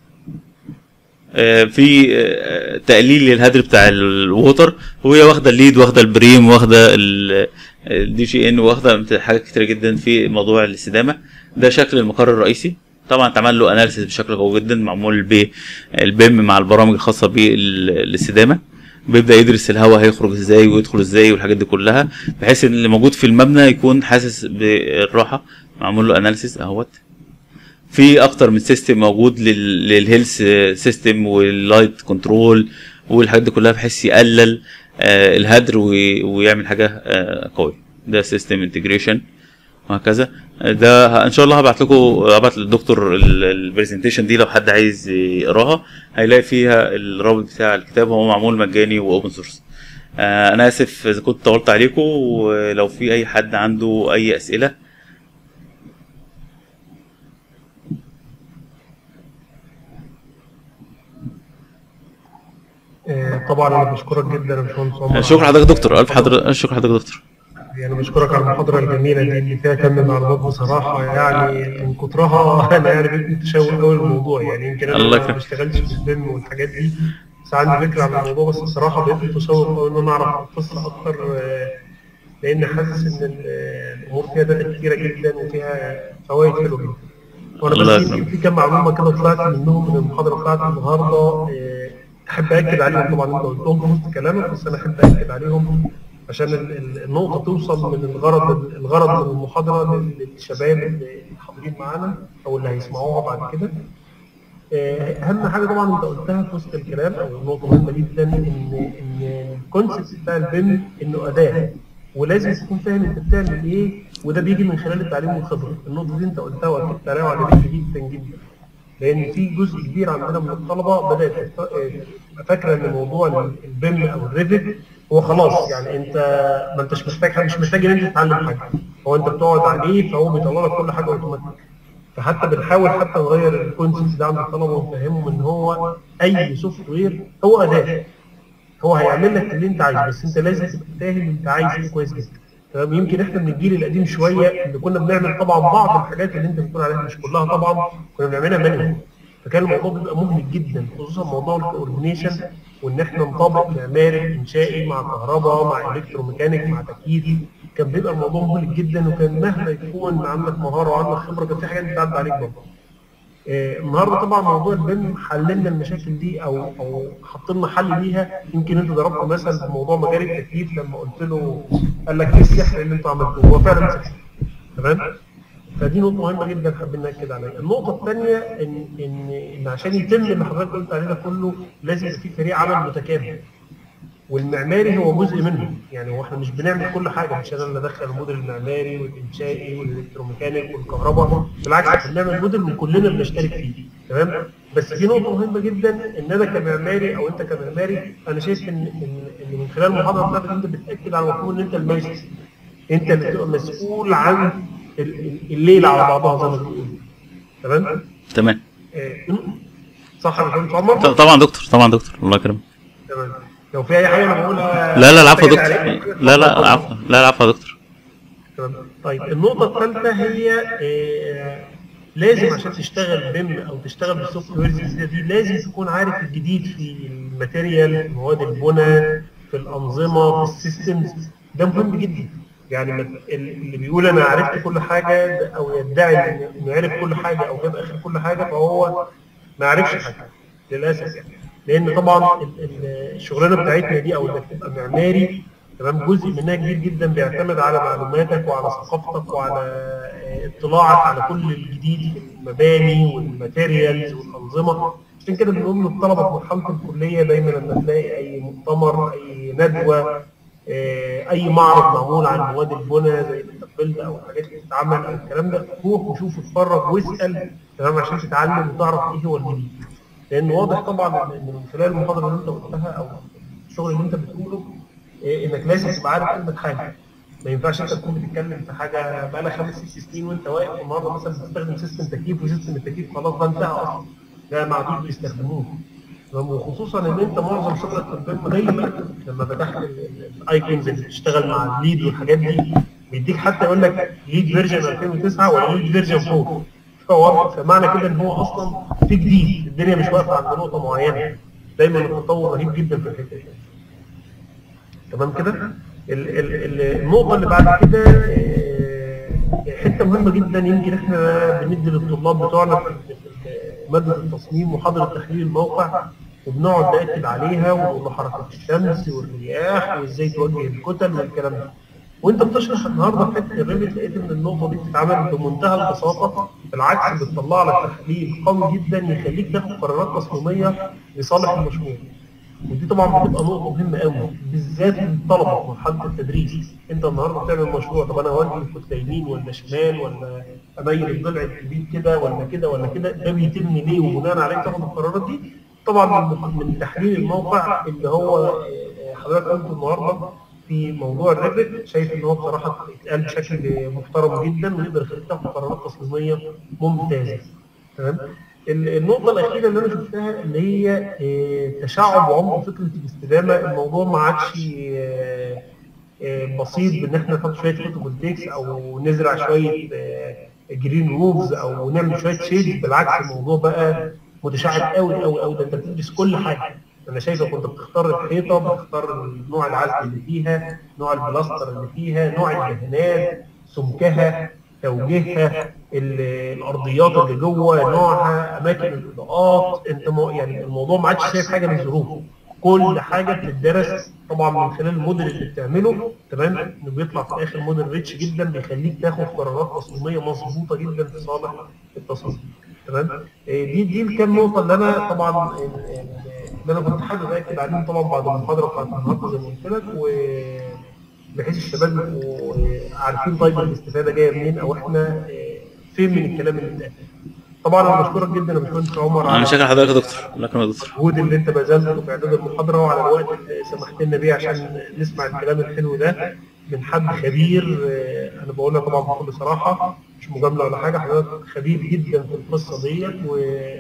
في تقليل للهدر بتاع الووتر، وهي واخده الليد، واخده البريم، واخده الدي جي ان، واخده حاجات كتير جدا في موضوع الاستدامه. ده شكل المقر الرئيسي، طبعا اتعمل له اناليسيس بشكل قوي جدا، معمول بالبيم مع البرامج الخاصه بالاستدامه. بيبدا يدرس الهواء هيخرج ازاي ويدخل ازاي والحاجات دي كلها، بحيث ان اللي موجود في المبنى يكون حاسس بالراحه. معمول له اناليسيس اهوت. في اكتر من سيستم موجود للهيلث سيستم واللايت كنترول والحاجات دي كلها، بحيث يقلل آه الهدر ويعمل حاجه آه قويه. ده سيستم انتجريشن وهكذا. ده ان شاء الله هبعت لكم، هبعت للدكتور البرزنتيشن دي لو حد عايز يقراها هيلاقي فيها الرابط بتاع الكتاب، هو معمول مجاني واوبن سورس. انا اسف اذا كنت طولت عليكم، ولو في اي حد عنده اي اسئله. طبعا انا بشكرك جدا يا باشمهندس عمر. شكرا حضرتك دكتور، الف حضرتك شكرا حضرتك دكتور. يعني بشكرك على المحاضره الجميله دي اللي فيها كم معلومات بصراحه، يعني من كترها انا يعني بقيت متشوق قوي الموضوع. يعني يمكن انا ما بشتغلش في البيم والحاجات دي، بس عندي فكره عن الموضوع، بس بصراحه بقيت متشوق قوي ان انا اعرف القصه اكتر، لان حاسس ان الامور فيها داتا كتيره جدا وفيها فوائد حلوه جدا. وانا بس يمكن في كم معلومه كده طلعت منهم من المحاضره بتاعتي النهارده احب اكد عليهم. طبعا انت قلتهم في وسط كلامك، بس انا احب اكد عليهم عشان النقطه توصل من الغرض الغرض من المحاضره للشباب اللي حاضرين معانا او اللي هيسمعوها بعد كده. اهم حاجه طبعا انت قلتها في وسط الكلام، او نقطه مهمه جدا، ان ان الكونسيبت بتاع البيم انه اداه، ولازم تكون فاهم انت بتعمل ايه، وده بيجي من خلال التعليم والخبره. النقطه دي انت قلتها واكدت عليها وعجبتني جدا جدا، لان في جزء كبير عندنا من الطلبه بدات فاكره ان موضوع البيم او الريفت هو خلاص، يعني انت ما انتش محتاج مش محتاج ان انت تتعلم حاجه، هو انت بتقعد عليه فهو بيطلع لك كل حاجه اوتوماتيك. فحتى بنحاول حتى نغير الكونسيبت ده عند الطلبه ونفهمهم ان هو اي سوفت وير هو اداه، هو هيعمل لك اللي انت عايزه، بس انت لازم تبقى فاهم انت عايز ايه كويس جدا. تمام. يمكن احنا من الجيل القديم شويه اللي كنا بنعمل طبعا بعض الحاجات اللي انت بتقول عليها، مش كلها طبعا، كنا بنعملها مانوال، فكان الموضوع بيبقى مهلك جدا، خصوصا موضوع الكوردينيشن، وان احنا نطابق معماري انشائي مع كهرباء مع الكتروميكانيك مع تكييف. كان بيبقى الموضوع مهلك جدا، وكان مهما يكون عندك مهاره وعندك خبره كان في حاجات بتعدي عليك برضه. آه النهارده طبعا موضوع البيم حللنا المشاكل دي او او حط لنا حل ليها. يمكن انت ضربت مثل في موضوع مجال التكييف لما قلت له قال لك ايه السحر اللي انتوا عملتوه، هو فعلا سحر. تمام. فدي نقطه مهمه جدا حابين ناكد عليها. النقطه الثانيه ان ان ان عشان يتم اللي حضرتك قلت عليه ده كله لازم يبقى في فريق عمل متكامل، والمعماري هو جزء منه. يعني هو احنا مش بنعمل كل حاجه، مش انا اللي ادخل الموديل المعماري والانشائي والالكتروميكانيك والكهرباء، بالعكس احنا بنعمل موديل وكلنا بنشترك فيه. تمام. بس في نقطه مهمه جدا، ان انا كمعماري او انت كمعماري، انا شايف ان ان, إن من خلال المحاضره بتاعتك انت بتاكد على مفهوم ان انت المايسترو، انت اللي بتبقى مسؤول عن الليله على بعضها زي ما بتقول. تمام تمام. صح يا باشمهندس عمر؟ طبعا دكتور، طبعا دكتور، الله يكرمك. تمام. لو في اي حاجه انا بقولها لا لا العفو يا دكتور، لا لا عفوا، لا العفو يا دكتور. تمام. طيب النقطه الثالثه هي إيه، لازم عشان تشتغل بيم او تشتغل بالسوفت ويرز دي لازم تكون عارف الجديد في الماتيريال، في مواد البناء، في الانظمه، في السيستمز. ده مهم جدا. يعني اللي بيقول انا عرفت كل حاجه او يدعي انه عرف كل حاجه او جاب اخر كل حاجه فهو ما عرفش حاجه للاسف. يعني لان طبعا الشغلانه بتاعتنا دي او انك تبقى معماري، تمام، جزء منها كبير جدا بيعتمد على معلوماتك وعلى ثقافتك وعلى اطلاعك على كل الجديد في المباني والماتيريالز والانظمه. عشان كده بنقول للطلبه في مرحله الكليه دايما لما تلاقي اي مؤتمر، اي ندوه، اي معرض معمول عن مواد البناء زي التقبيل او الحاجات اللي بتتعمل او الكلام ده، روح وشوف اتفرج واسال، تمام، عشان تتعلم وتعرف ايه هو الجديد. لان واضح طبعا ان من خلال المحاضره اللي انت قلتها او الشغل اللي انت بتقوله انك لازم تبقى عارف قيمه حاجه. ما ينفعش انت تكون بتتكلم في حاجه بقى لها خمس ست سنين وانت واقف النهارده مثلا بتستخدم سيستم تكييف وسيستم التكييف خلاص ده انتهى اصلا، ده ما عادوش بيستخدموه. وخصوصا ان انت معظم شغلك في البيم دايما لما فتحت الايكونز اللي بتشتغل مع الليد والحاجات دي بيديك حتى يقول لك ليد فيرجن ألفين وتسعة ولا ليد فيرجن أربعة. فهو فمعنى كده ان هو اصلا في جديد، الدنيا مش واقفه عند نقطه معينه، دايما التطور رهيب جدا في الحته دي. تمام كده؟ النقطه اللي بعد كده حته مهمه جدا يمكن احنا بندي للطلاب بتوعنا في ماده التصميم محاضره تحليل الموقع، وبنقعد ناكد عليها ونقول له حركه الشمس والرياح وازاي توجه الكتل والكلام ده. وانت بتشرح النهارده في حته الريفت لقيت ان النقطه دي بتتعمل بمنتهى البساطه، بالعكس بتطلع لك تحليل قوي جدا يخليك تاخد قرارات تصميميه لصالح المشروع. ودي طبعا بتبقى نقطه مهمه قوي بالذات للطلبه في مرحله التدريس. انت النهارده بتعمل مشروع، طب انا اودي الكتله يمين ولا شمال، ولا اميل الضلع الكبير كده ولا كده ولا كده، ده بيتم ليه وبناء عليه تاخد القرارات دي. طبعا من تحليل الموقع اللي هو حضرتك قلت النهارده في موضوع الريفت، شايف ان هو بصراحه اتقال بشكل محترم جدا ويقدر يخليك تاخد قرارات تصميميه ممتازه. تمام. النقطه الاخيره اللي انا شفتها اللي هي تشعب وعمق فكره الاستدامه. الموضوع ما عادش بسيط بان احنا نحط شويه فوتوفولتيكس او نزرع شويه جرين روفز او نعمل شويه شيد. بالعكس الموضوع بقى متشعب قوي قوي قوي. ده انت بتدرس كل حاجه. انا شايفه كنت بتختار الحيطه، بتختار نوع العزل اللي فيها، نوع البلاستر اللي فيها، نوع الدهانات، سمكها، توجيهها، الارضيات اللي جوه، نوعها، اماكن الاضاءات. انت يعني الموضوع ما عادش شايف حاجه من ظروفه، كل حاجه بتدرس طبعا من خلال الموديل اللي بتعمله. تمام. انه بيطلع في الاخر موديل ريتش جدا بيخليك تاخد قرارات تصميميه مظبوطه جدا في صالح التصميم. تمام. دي دي الكام نقطه اللي انا طبعا اللي انا كنت حابب اكد عليهم طبعا بعد المحاضره بتاعت النهارده زي ما قلت لك، وبحيث الشباب يبقوا عارفين طيب الاستفاده جايه منين او احنا فين من الكلام اللي اتقال. طبعا انا بشكرك جدا يا باشمهندس عمر انا شاكر حضرتك يا دكتور. الله يكرمك يا دكتور. المجهود اللي انت بذلته في اعداد المحاضره وعلى الوقت اللي سمحت لنا بيه عشان نسمع الكلام الحلو ده من حد خبير. انا بقولها طبعا بكل صراحه، مش مجامله ولا حاجه، حضرتك خبير جدا في القصه ديت. و...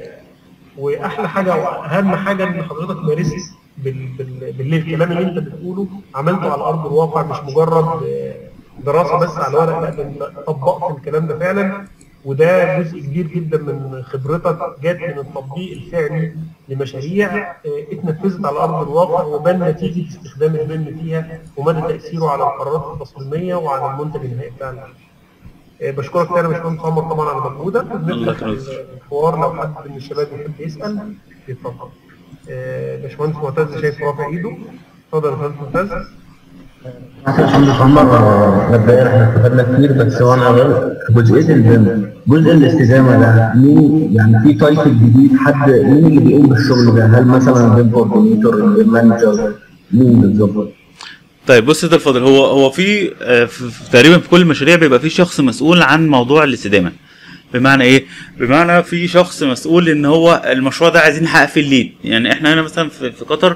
واحلى حاجه واهم حاجه ان حضرتك مارست بال... بال... بالليل الكلام اللي انت بتقوله عملته على ارض الواقع، مش مجرد دراسه بس على الورق، لا ده انت طبقت الكلام ده فعلا. وده جزء كبير جدا من خبرتك جات من التطبيق الفعلي لمشاريع اتنفذت على ارض الواقع وبان نتيجه استخدام البيم فيها ومدى تاثيره على القرارات التصميميه وعلى المنتج النهائي بتاعنا. بشكرك تاني يا باشمهندس عمر طبعا على مجهودك. ونفتح الحوار لو حد من الشباب يحب يسال يتفضل. باشمهندس معتز شايف رافع ايده، اتفضل يا باشمهندس معتز. باشمهندس عمر، مبدئيا احنا استفدنا كتير، بس هو انا جزئيه البيم، جزء الاستدامه ده مين يعني؟ في تايتل جديد، حد مين اللي بيقوم بالشغل ده؟ هل مثلا البيم كوردينيتور، البيم مانجر، مين بالظبط؟ طيب بص يا الفاضل، هو هو في, في تقريبا في كل المشاريع بيبقى في شخص مسؤول عن موضوع الاستدامه. بمعنى ايه؟ بمعنى في شخص مسؤول ان هو المشروع ده عايزين نحقق فيه الليد. يعني احنا هنا مثلا في, في قطر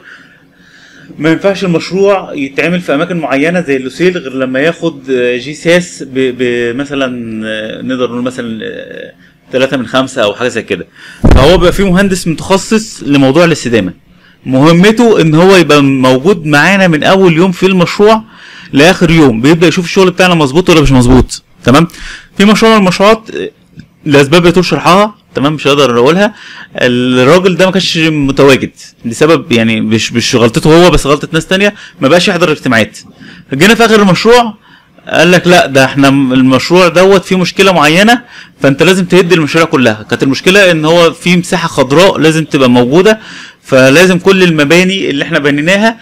ما ينفعش المشروع يتعمل في اماكن معينه زي اللوسيل غير لما ياخد جي سياس بمثلا نقدر نقول مثلا ثلاثة من خمسة او حاجه زي كده. فهو بيبقى في مهندس متخصص لموضوع الاستدامه، مهمته ان هو يبقى موجود معانا من اول يوم في المشروع لاخر يوم، بيبدا يشوف الشغل بتاعنا مظبوط ولا مش مظبوط. تمام. في مشروع من المشروعات لاسباب يطول شرحها، تمام، مش هقدر اقولها، الراجل ده ما كانش متواجد لسبب يعني مش مش غلطته هو بس غلطه ناس تانية، ما بقاش يحضر الاجتماعات. جينا في اخر المشروع قال لك لا ده احنا المشروع دوت فيه مشكله معينه فانت لازم تهد المشاريع كلها. كانت المشكله ان هو في مساحه خضراء لازم تبقى موجوده، فلازم كل المباني اللي احنا بنيناها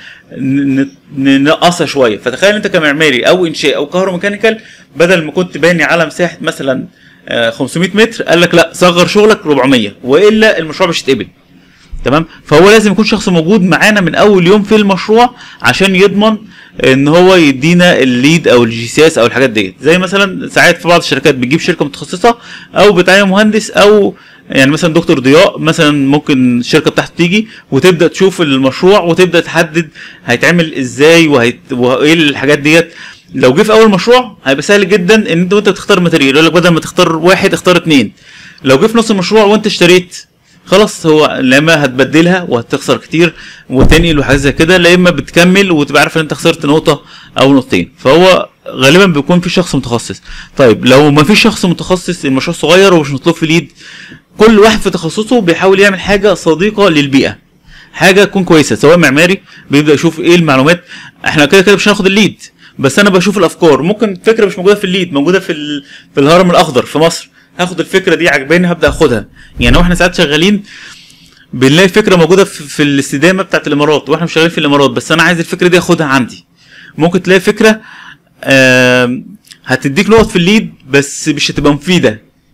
ننقصها شويه. فتخيل انت كمعماري او انشاء او كهروميكانيكال، بدل ما كنت باني على مساحه مثلا خمسمية متر قال لك لا صغر شغلك أربعمية والا المشروع مش هيتقبل. تمام. فهو لازم يكون شخص موجود معانا من اول يوم في المشروع عشان يضمن ان هو يدينا الليد او الجي سي اس او الحاجات ديت. زي مثلا ساعات في بعض الشركات بتجيب شركه متخصصه او بتعين مهندس، او يعني مثلا دكتور ضياء مثلا ممكن الشركه بتاعته تيجي وتبدا تشوف المشروع وتبدا تحدد هيتعمل ازاي وهيت... وايه الحاجات ديت. لو جه في اول مشروع هيبقى سهل جدا ان انت وانت بتختار ماتيريال يقول لك بدل ما تختار واحد اختار اتنين. لو جه في نص المشروع وانت اشتريت خلاص هو لا اما هتبدلها وهتخسر كتير وتنقل وحاجات زي كده، لا اما بتكمل وتبقى عارف ان انت خسرت نقطه او نقطتين. فهو غالبا بيكون في شخص متخصص. طيب لو ما فيش شخص متخصص، المشروع صغير ومش مطلوب في ليد، كل واحد في تخصصه بيحاول يعمل حاجه صديقه للبيئه، حاجه تكون كويسه. سواء معماري بيبدا يشوف ايه المعلومات، احنا كده كده مش هناخد الليد بس انا بشوف الافكار، ممكن فكره مش موجوده في الليد موجوده في ال... في الهرم الاخضر في مصر، هاخد الفكره دي عجباني هبدا اخدها. يعني واحنا ساعات شغالين بنلاقي فكره موجوده في, في الاستدامه بتاعت الامارات واحنا مش شغالين في الامارات، بس انا عايز الفكره دي اخدها عندي. ممكن تلاقي فكره هتديك نقط في الليد بس مش هتبقى مفيده.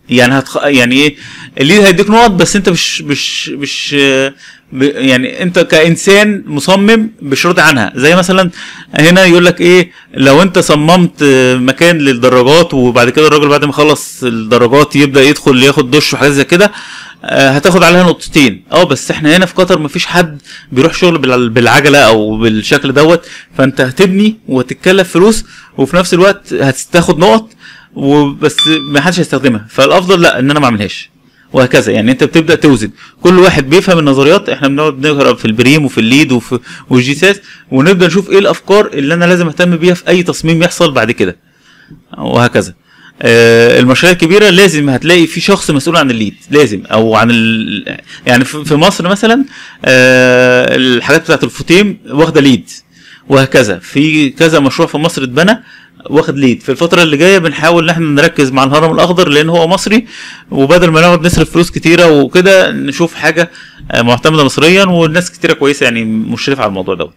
يعني هتخ... يعني ايه الليد هيديك نقط، بس انت مش مش مش ب... يعني انت كانسان مصمم مش راضي عنها. زي مثلا هنا يقول لك ايه، لو انت صممت مكان للدراجات وبعد كده الراجل بعد ما يخلص الدراجات يبدا يدخل ياخد دش وحاجات زي كده، هتاخد عليها نقطتين. اه بس احنا هنا في قطر مفيش حد بيروح شغل بالعجله او بالشكل دوت، فانت هتبني وهتتكلف فلوس وفي نفس الوقت هتاخد نقط وبس ما حدش هيستخدمها. فالافضل لا ان انا ما اعملهاش، وهكذا. يعني انت بتبدا توزن، كل واحد بيفهم النظريات. احنا بنقعد نقرا في البريم وفي الليد وفي والجي ساس، ونبدا نشوف ايه الافكار اللي انا لازم اهتم بيها في اي تصميم يحصل بعد كده، وهكذا. آه المشاريع الكبيره لازم هتلاقي في شخص مسؤول عن الليد، لازم، او عن ال... يعني في مصر مثلا آه الحاجات بتاعت الفوتيم واخده ليد، وهكذا. في كذا مشروع في مصر اتبنى واخد ليد. في الفتره اللي جايه بنحاول ان احنا نركز مع الهرم الاخضر لان هو مصري، وبدل ما نقعد نصرف فلوس كتيره وكده نشوف حاجه معتمده مصريا، والناس كتيره كويسه يعني مشرفه على الموضوع دوت.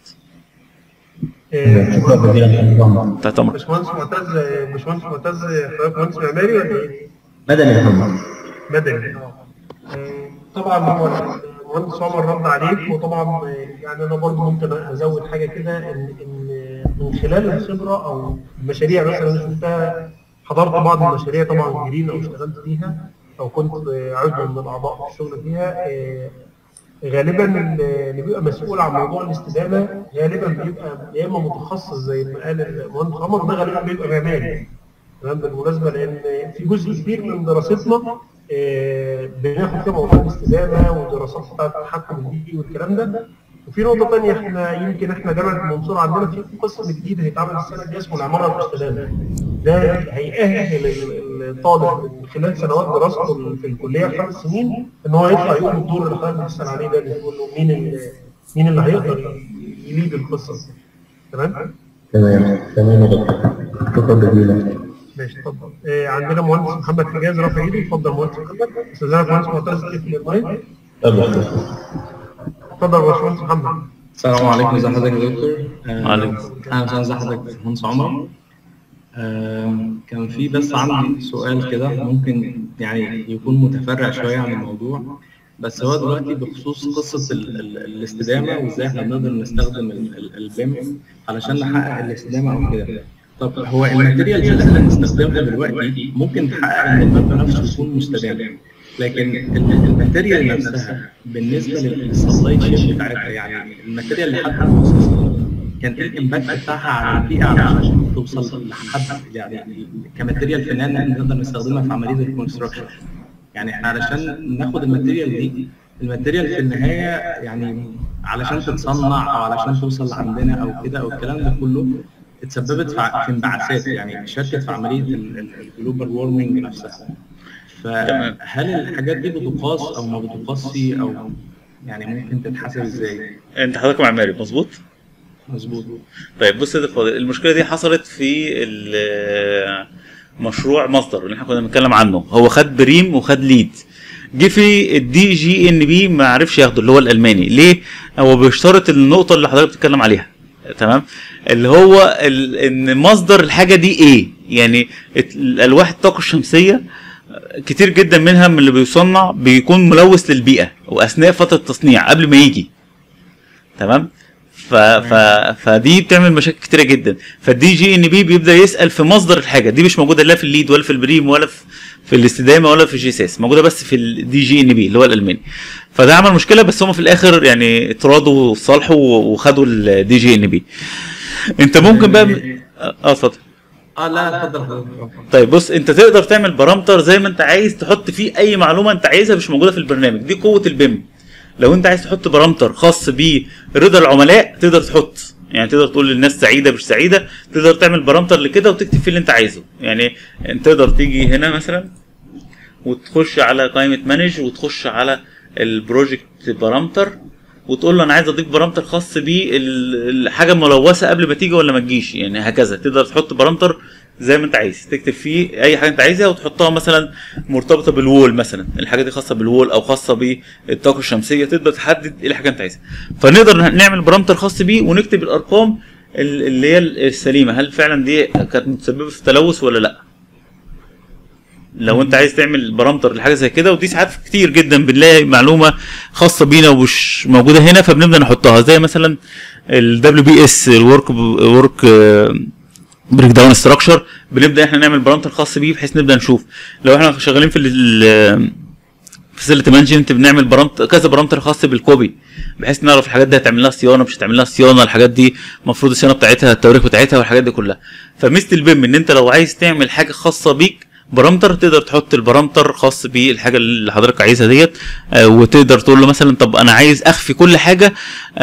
شكرا جزيلا. تحت امرك. باشمهندس معتز، باشمهندس معتز حضرتك مهندس معماري ولا ايه؟ مدني يا فندم. مدني. اه طبعا هو المهندس عمر رد عليك، وطبعا يعني انا برضه ممكن ازود حاجه كده، ان ان من خلال الخبره او المشاريع مثلا انا شفتها، حضرت بعض المشاريع طبعا جرين او اشتغلت فيها او كنت عضو من الاعضاء في الشغل فيها. غالبا اللي بيبقى مسؤول عن موضوع الاستدامه غالبا بيبقى يا اما متخصص زي ما قال المهندس عمر، ده غالبا بيبقى معماري. تمام. بالمناسبه لان في جزء كبير من دراستنا بناخد فيها موضوع الاستدامه والدراسات بتاعت التحكم البيئي والكلام ده. وفي نقطه ثانيه، احنا يمكن احنا جامعه المنصوره عندنا في قسم جديد هيتعمل السنه الجايه اسمه العماره المستدامه. ده هيأهل الطالب من خلال سنوات دراسته في الكليه خمس سنين ان هو يطلع يقوم بالدور اللي حضرتك بتسال عليه ده، اللي يقول له مين اللي مين اللي هيقدر يليد القصه. تمام؟ تمام تمام يا دكتور. شكرا جزيلا. ماشي اتفضل. آه عندنا مهندس محمد حجاز رافع ايده، اتفضل مهندس محمد. استاذنا مهندس معتز تقفل المايك. اتفضل. اتفضل يا باشمهندس محمد. السلام عليكم، ازي حضرتك يا دكتور؟ وعليكم اهلا وسهلا، ازي حضرتك يا باشمهندس عمر؟ آه كان في بس عندي سؤال كده ممكن يعني يكون متفرع شويه عن الموضوع، بس هو دلوقتي بخصوص قصه ال ال الاستدامه وازاي احنا بنقدر نستخدم البيم علشان نحقق الاستدامه او كده. طب هو الماتيريالز اللي احنا بنستخدمها دلوقتي ممكن تحقق ان المبنى نفسه يكون مستدام، لكن الماتيريال نفسها بالنسبه للسبلاي تشين بتاعتها، يعني الماتيريال اللي حد مخصص كان ايه الامباكت بتاعها على البيئه علشان توصل لحد يعني كماتيريال فنان ان نقدر نستخدمها في عمليه الكونستراكشن. يعني احنا علشان ناخد الماتيريال دي، الماتيريال في النهايه يعني علشان تتصنع او علشان توصل لعندنا او كده او الكلام ده كله اتسببت في انبعاثات، يعني شاركت في عمليه الجلوبال وورمنج نفسها. فهل الحاجات دي بتقاس او ما بتقاسش، او يعني ممكن تتحسب ازاي؟ انت حضرتك معماري مظبوط؟ مظبوط. طيب بص يا فاضل، المشكله دي حصلت في مشروع مصدر اللي احنا كنا بنتكلم عنه. هو خد بريم وخد ليد، جه في الدي جي ان بي ما عرفش ياخده اللي هو الالماني. ليه؟ هو بيشترط النقطه اللي حضرتك بتتكلم عليها، تمام، اللي هو ان مصدر الحاجه دي ايه. يعني الالواح الطاقه الشمسيه كتير جدا منها من اللي بيصنع بيكون ملوث للبيئه واثناء فتره التصنيع قبل ما يجي، تمام. ف... ف... فدي بتعمل مشاكل كتيره جدا. فالدي جي ان بي بيبدا يسال في مصدر الحاجه دي، مش موجوده لا في الليد ولا في البريم ولا في, في الاستدامه ولا في الجيساس، موجوده بس في الدي جي ان بي اللي هو الالماني. فده عمل مشكله، بس هم في الاخر يعني اتراضوا وصالحوا وخدوا الدي جي ان بي. انت ممكن بقى اه اتفضل. اه لا اتفضل. طيب بص، انت تقدر تعمل بارامتر زي ما انت عايز، تحط فيه اي معلومه انت عايزها مش موجوده في البرنامج. دي قوه البيم. لو انت عايز تحط بارامتر خاص برضا العملاء تقدر تحط، يعني تقدر تقول للناس سعيده مش سعيده، تقدر تعمل بارامتر لكده وتكتب فيه اللي انت عايزه. يعني انت تقدر تيجي هنا مثلا وتخش على قائمه مانج وتخش على البروجكت بارامتر وتقول له انا عايز اضيف بارامتر خاص بالحاجه ملوثه قبل ما تيجي ولا ما تجيش. يعني هكذا تقدر تحط بارامتر زي ما انت عايز، تكتب فيه اي حاجه انت عايزها وتحطها مثلا مرتبطه بالوول، مثلا الحاجه دي خاصه بالوول او خاصه بالطاقه الشمسيه، تقدر تحدد ايه الحاجه انت عايزها. فنقدر نعمل بارامتر خاص بيه ونكتب الارقام اللي هي السليمه، هل فعلا دي كانت متسببه في تلوث ولا لا. لو انت عايز تعمل بارامتر لحاجه زي كده، ودي ساعات كتير جدا بنلاقي معلومه خاصه بينا ومش موجوده هنا فبنبدا نحطها، زي مثلا ال دبليو بي اس الورك ورك بريك داون ستراكشر، بنبدا احنا نعمل بارامتر خاص بيه بحيث نبدا نشوف لو احنا شغالين في فاسيلتي مانجمنت بنعمل بارامتر كذا بارامتر خاص بالكوبي بحيث نعرف الحاجات دي هتعمل لها صيانه مش هتعمل لها صيانه، الحاجات دي المفروض الصيانه بتاعتها التواريخ بتاعتها والحاجات دي كلها. فميزه البيم ان انت لو عايز تعمل حاجه خاصه بيك بارامتر تقدر تحط البارامتر خاص بالحاجه اللي حضرتك عايزها ديت، آه وتقدر تقول له مثلا طب انا عايز اخفي كل حاجه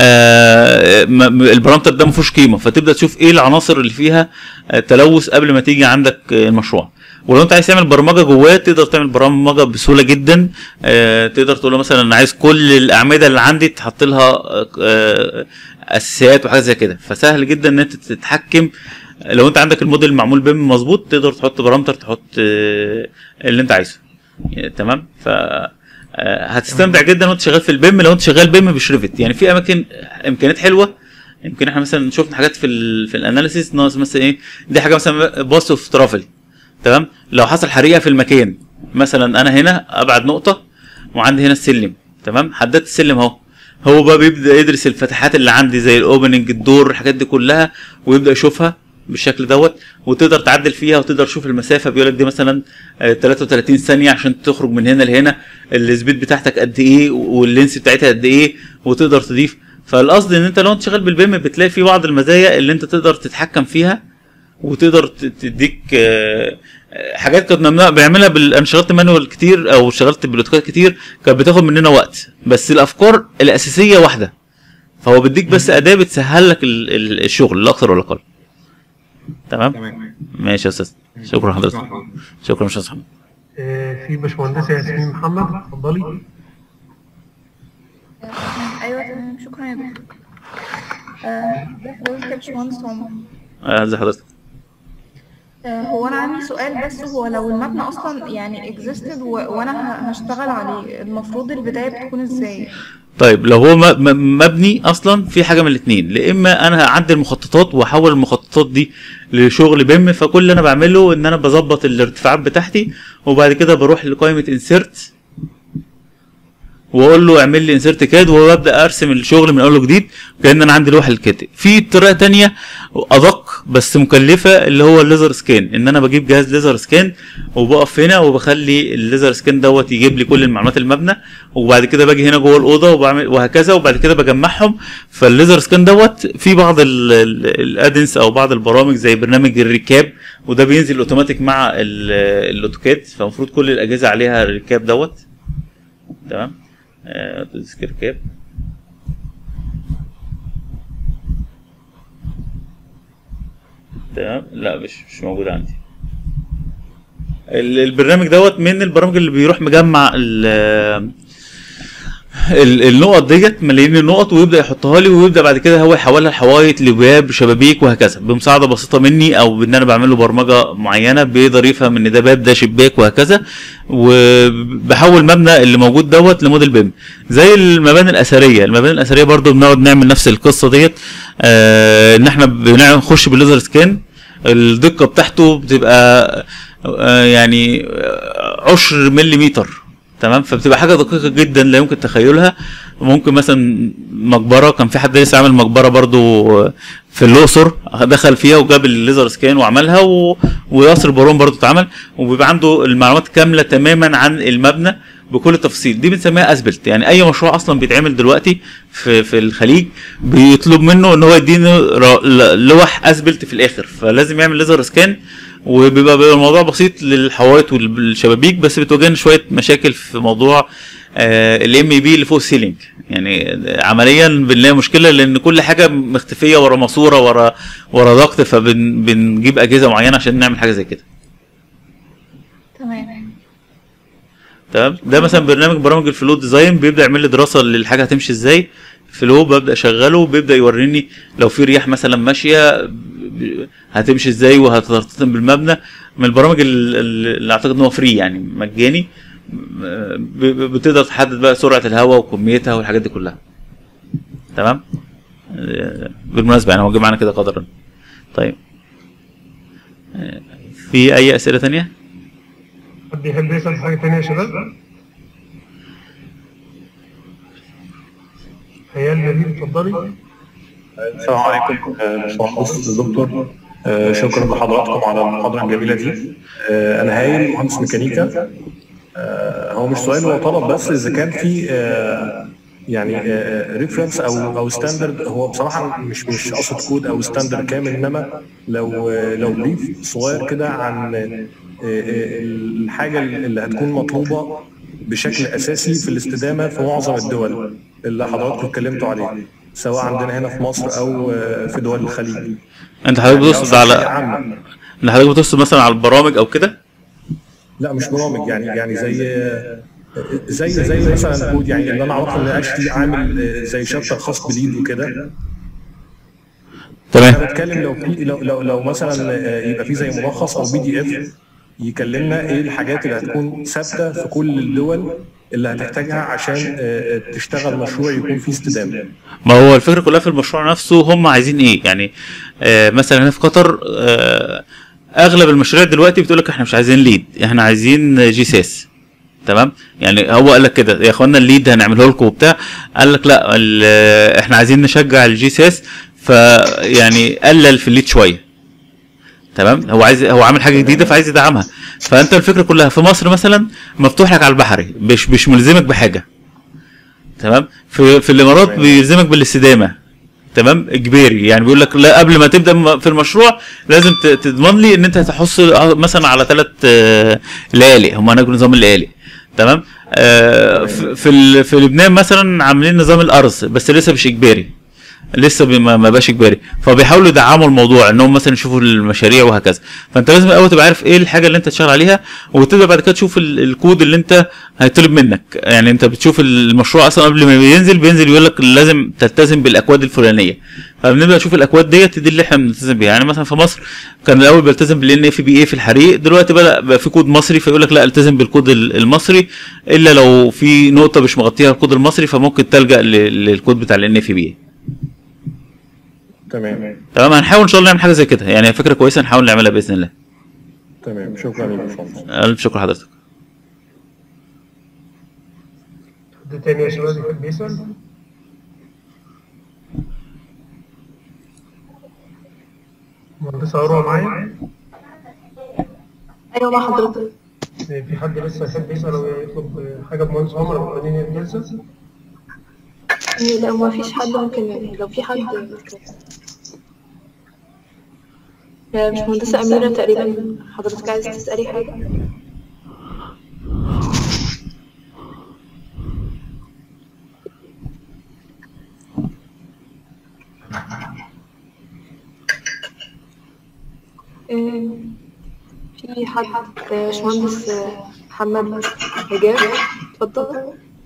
آه البارامتر ده ما فيهوش قيمه، فتبدا تشوف ايه العناصر اللي فيها آه تلوث قبل ما تيجي عندك آه المشروع. ولو انت عايز تعمل برمجه جواه تقدر تعمل برمجه بسهوله جدا، آه تقدر تقول له مثلا انا عايز كل الاعمده اللي عندي تحط لها آه اساسيات وحاجات زي كده، فسهل جدا ان انت تتحكم. لو انت عندك الموديل معمول بيم مظبوط تقدر تحط بارامتر تحط آه اللي انت عايزه، تمام. ف هتستمتع جدا وانت شغال في البيم لو انت شغال بيم بشريفت. يعني في اماكن امكانيات حلوه، يمكن احنا مثلا شفنا حاجات في ال في الاناليسيس ناقص مثلا ايه، دي حاجه مثلا باص اوف ترافل، تمام. لو حصل حريقه في المكان مثلا، انا هنا ابعد نقطه وعندي هنا السلم، تمام، حددت السلم اهو، هو بقى بيبدا يدرس الفتحات اللي عندي زي الاوبننج الدور الحاجات دي كلها ويبدا يشوفها بالشكل دوت، وتقدر تعدل فيها وتقدر تشوف المسافه. بيقول لك دي مثلا ثلاثة وثلاثين ثانيه عشان تخرج من هنا لهنا، السبيد بتاعتك قد ايه واللينس بتاعتها قد ايه، وتقدر تضيف. فالقصد ان انت لو انت شغال بالبيم بتلاقي في بعض المزايا اللي انت تقدر تتحكم فيها وتقدر تديك حاجات كنا بنعملها بال... انا اشتغلت مانوال كتير او اشتغلت بالاوتوكاد كتير كانت بتاخد مننا وقت، بس الافكار الاساسيه واحده، فهو بيديك بس اداه بتسهل لك الشغل لا اكتر ولا اقل. تمام تمام ماشي يا استاذ، شكرا لحضرتك. شكرا يا استاذ محمد. في باشمهندسه ياسمين محمد، اتفضلي. ايوه تمام، شكرا يا دكتور. ازي حضرتك يا باشمهندس عمر؟ ازي حضرتك؟ هو انا عندي سؤال بس، هو لو المبنى اصلا يعني اكزيستد وانا هشتغل عليه المفروض البدايه بتكون ازاي؟ طيب لو هو مبني اصلا في حاجه من الاثنين، لا اما انا هعدل المخططات واحول المخططات دي لشغل بيم، فكل اللي انا بعمله ان انا بظبط الارتفاعات بتاعتي وبعد كده بروح لقائمه انسيرت واقول له اعمل لي انسيرت كاد وابدا ارسم الشغل من اول وجديد كأن انا عندي لوحه الكاتب. في طريقه ثانيه ادق بس مكلفه اللي هو الليزر سكان، ان انا بجيب جهاز ليزر سكان وبقف هنا وبخلي الليزر سكان دوت يجيب لي كل المعلومات المبنى، وبعد كده باجي هنا جوه الاوضه وبعمل وهكذا، وبعد كده بجمعهم. فالليزر سكان دوت في بعض الادنس او بعض البرامج زي برنامج الريكاب، وده بينزل اوتوماتيك مع الاوتوكاد، فالمفروض كل الاجهزه عليها الريكاب دوت، تمام. تذكر كيف تمام، لا مش مش موجود عندي البرنامج دوت. من البرامج اللي بيروح مجمع النقط ديت ملايين النقط ويبدا يحطها لي، ويبدا بعد كده هو يحولها لحوايط لباب شبابيك وهكذا بمساعده بسيطه مني، او بان انا بعمل له برمجه معينه بيقدر يفهم ان ده باب ده شباك وهكذا، وبحول مبنى اللي موجود دوت لموديل بيم. زي المباني الاثريه، المباني الاثريه برضو بنقعد نعمل نفس القصه ديت، آه ان احنا بنخش بالليزر سكان، الدقه بتاعته بتبقى آه يعني عشر مليمتر، تمام. فبتبقى حاجه دقيقه جدا لا يمكن تخيلها. ممكن مثلا مقبره، كان في حد لسه عامل مقبره برضو في الاقصر، دخل فيها وجاب الليزر سكان وعملها، و... وقصر بارون برضو اتعمل، وبيبقى عنده المعلومات كامله تماما عن المبنى بكل التفاصيل. دي بنسميها اسبلت. يعني اي مشروع اصلا بيتعمل دلوقتي في في الخليج بيطلب منه ان هو يدينا لوح اسبلت في الاخر، فلازم يعمل ليزر سكان، وبيبقى الموضوع بسيط للحوائط والشبابيك، بس بتواجهنا شويه مشاكل في موضوع الام بي اللي فوق السيلينج. يعني عمليا بنلاقي مشكله لان كل حاجه مختفيه ورا ماسوره ورا ورا ضغط، فبنجيب اجهزه معينه عشان نعمل حاجه زي كده. تمام تمام. ده مثلا برنامج برامج الفلو ديزاين بيبدا يعمل لي دراسه للحاجه هتمشي ازاي. فلو ببدا اشغله وبيبدا يوريني لو في رياح مثلا ماشيه هتمشي ازاي وهترتطم بالمبنى. من البرامج اللي اعتقد ان هو فري يعني مجاني، بتقدر تحدد بقى سرعه الهواء وكميتها والحاجات دي كلها. تمام. بالمناسبه يعني هو جه معانا كده قدرا. طيب في اي اسئله ثانيه؟ حد يحب يسأل في حاجة تانية يا شباب؟ هيال نبيل اتفضلي. السلام عليكم باشمهندس دكتور، آه، شكرا لحضراتكم على المحاضرة الجميلة دي. آه، أنا هايل مهندس ميكانيكا. آه، هو مش سؤال، هو طلب بس إذا كان في آه، يعني ريفرنس او او ستاندرد. هو بصراحه مش مش قصد كود او ستاندرد كامل، انما لو لو بريف صغير كده عن الحاجه اللي هتكون مطلوبه بشكل اساسي في الاستدامه في معظم الدول اللي حضراتكم اتكلمتوا عليه، سواء عندنا هنا في مصر او في دول الخليج. انت حضرتك بتقصد على ان حضرتك بتقصد مثلا على البرامج او كده؟ لا مش برامج، يعني يعني زي زي زي مثلا كود، يعني اللي انا اعرفه ان اشلي عامل زي شابتر خاص بليد وكده. تمام. انا بتكلم لو في لو لو, لو مثلا يبقى في زي ملخص او بي دي اف يكلمنا ايه الحاجات اللي هتكون ثابته في كل الدول اللي هتحتاجها عشان تشتغل مشروع يكون فيه استدامه. ما هو الفكره كلها في المشروع نفسه، هم عايزين ايه يعني. آه مثلا هنا في قطر آه اغلب المشاريع دلوقتي بتقول لك احنا مش عايزين ليد، احنا عايزين جي ساس. تمام، يعني هو قال لك كده يا اخوانا الليد هنعمله لكم وبتاع، قال لك لا احنا عايزين نشجع الجي ساس، فيعني قلل في الليد شويه. تمام، هو عايز هو عامل حاجه جديده فعايز يدعمها. فانت الفكره كلها في مصر مثلا مفتوح لك على البحري، مش مش ملزمك بحاجه. تمام، في في الامارات بيلزمك بالاستدامه. تمام، اجباري، يعني بيقول لك لا قبل ما تبدا في المشروع لازم تضمن لي ان انت هتحص مثلا على ثلاث ليالي، هم هناك نظام الليالي. تمام. آه في في لبنان مثلا عاملين نظام الارز بس لسه مش اجباري، لسه ما بقاش اجباري، فبيحاولوا يدعموا الموضوع انهم مثلا يشوفوا المشاريع وهكذا. فانت لازم الاول تبقى عارف ايه الحاجه اللي انت تشتغل عليها، وتبدا بعد كده تشوف الكود اللي انت هيطلب منك. يعني انت بتشوف المشروع اصلا قبل ما بينزل بينزل يقول لك لازم تلتزم بالاكواد الفلانيه، فبنبدا نشوف الاكواد ديت دي اللي احنا بنلتزم بيها. يعني مثلا في مصر كان الاول بيلتزم بالان اف بي اي في الحريق، دلوقتي بدا بقى في كود مصري فيقول لك لا التزم بالكود المصري، الا لو في نقطه مش مغطيها الكود المصري فممكن تلجا للكود بتاع الان اف بي اي. تمام تمام، هنحاول ان شاء الله نعمل حاجه زي كده، يعني فكره كويسه نحاول نعملها باذن الله. تمام، شكرا يا باشمهندس. الف شكر لحضرتك. حد تاني يا شباب يحب يسال؟ مهندسة أروى معايا؟ ايوه مع حضرتك. في حد لسه يحب يسال او يطلب حاجه بمهندس عمر قبل ما ننهي الجلسه؟ لو ما فيش حد ممكن، لو في حد ممكن. باشمهندسة أميرة تقريبا حضرتك عايز تسألي حاجة؟ في حد؟ باشمهندس محمد حجاب اتفضل.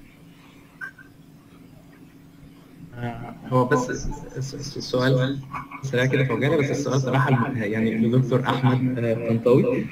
هو بس السؤال سريع كده فوجئني، بس السؤال صراحه يعني لدكتور احمد طنطاوي.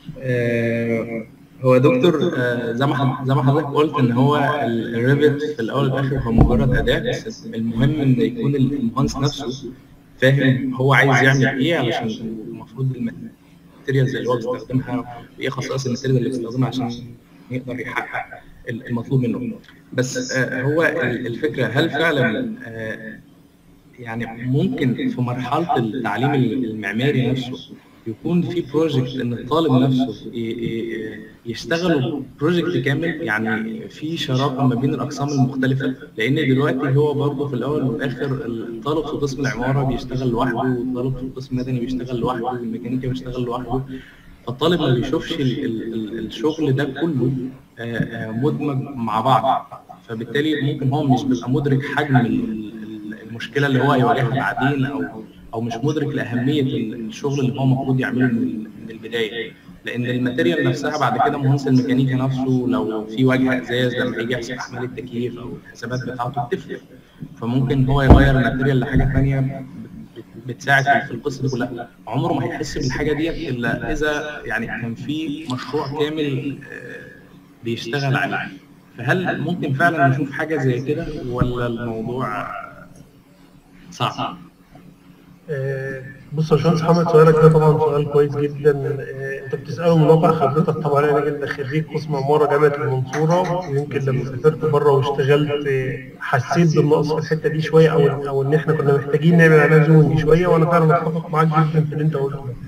هو دكتور زي ما زي ما حضرتك قلت ان هو الريفت في الاول والاخر هو مجرد اداه، بس المهم ان يكون المهندس نفسه فاهم هو عايز يعمل ايه، علشان المفروض الماتيريالز اللي هو بيستخدمها وايه خصائص الماتيريال اللي بيستخدمها عشان يقدر يحقق المطلوب منه. بس هو الفكره هل فعلا يعني ممكن في مرحله التعليم المعماري نفسه يكون في بروجكت ان الطالب نفسه يشتغلوا بروجكت كامل، يعني في شراكه ما بين الاقسام المختلفه؟ لان دلوقتي هو برضه في الاول والاخر الطالب في قسم العماره بيشتغل لوحده، والطالب في القسم المدني بيشتغل لوحده، والميكانيكا بيشتغل لوحده، فالطالب ما بيشوفش ال ال الشغل ده كله مدمج مع بعض، فبالتالي ممكن هو مش بيبقى مدرك حجم المشكله اللي هو هيواجهها بعدين، او او مش مدرك لاهميه الشغل اللي هو المفروض يعمله من البدايه. لان الماتيريال نفسها بعد كده مهندس الميكانيكا نفسه لو في واجهه ازاز لما يجي يحسب احمال التكييف او الحسابات بتاعته بتفرق، فممكن هو يغير الماتيريال لحاجه ثانيه بتساعد في القصه دي كلها. عمره ما هيحس بالحاجه ديت الا اذا يعني كان في مشروع كامل بيشتغل عليه. فهل ممكن فعلا نشوف حاجه زي كده ولا الموضوع صعب؟ بص يا باشمهندس محمد، سؤالك ده طبعا سؤال كويس جدا. انت انت بتساله من واقع خبرتك. طبعا انا كنت خريج قسم عماره جامعه المنصوره، ويمكن لما سافرت بره واشتغلت حسيت بالنقص في الحته دي شويه، او او ان احنا كنا محتاجين نعمل عليها زومنج شويه، وانا فعلا اتفق معاك جدا في اللي انت قلته ده.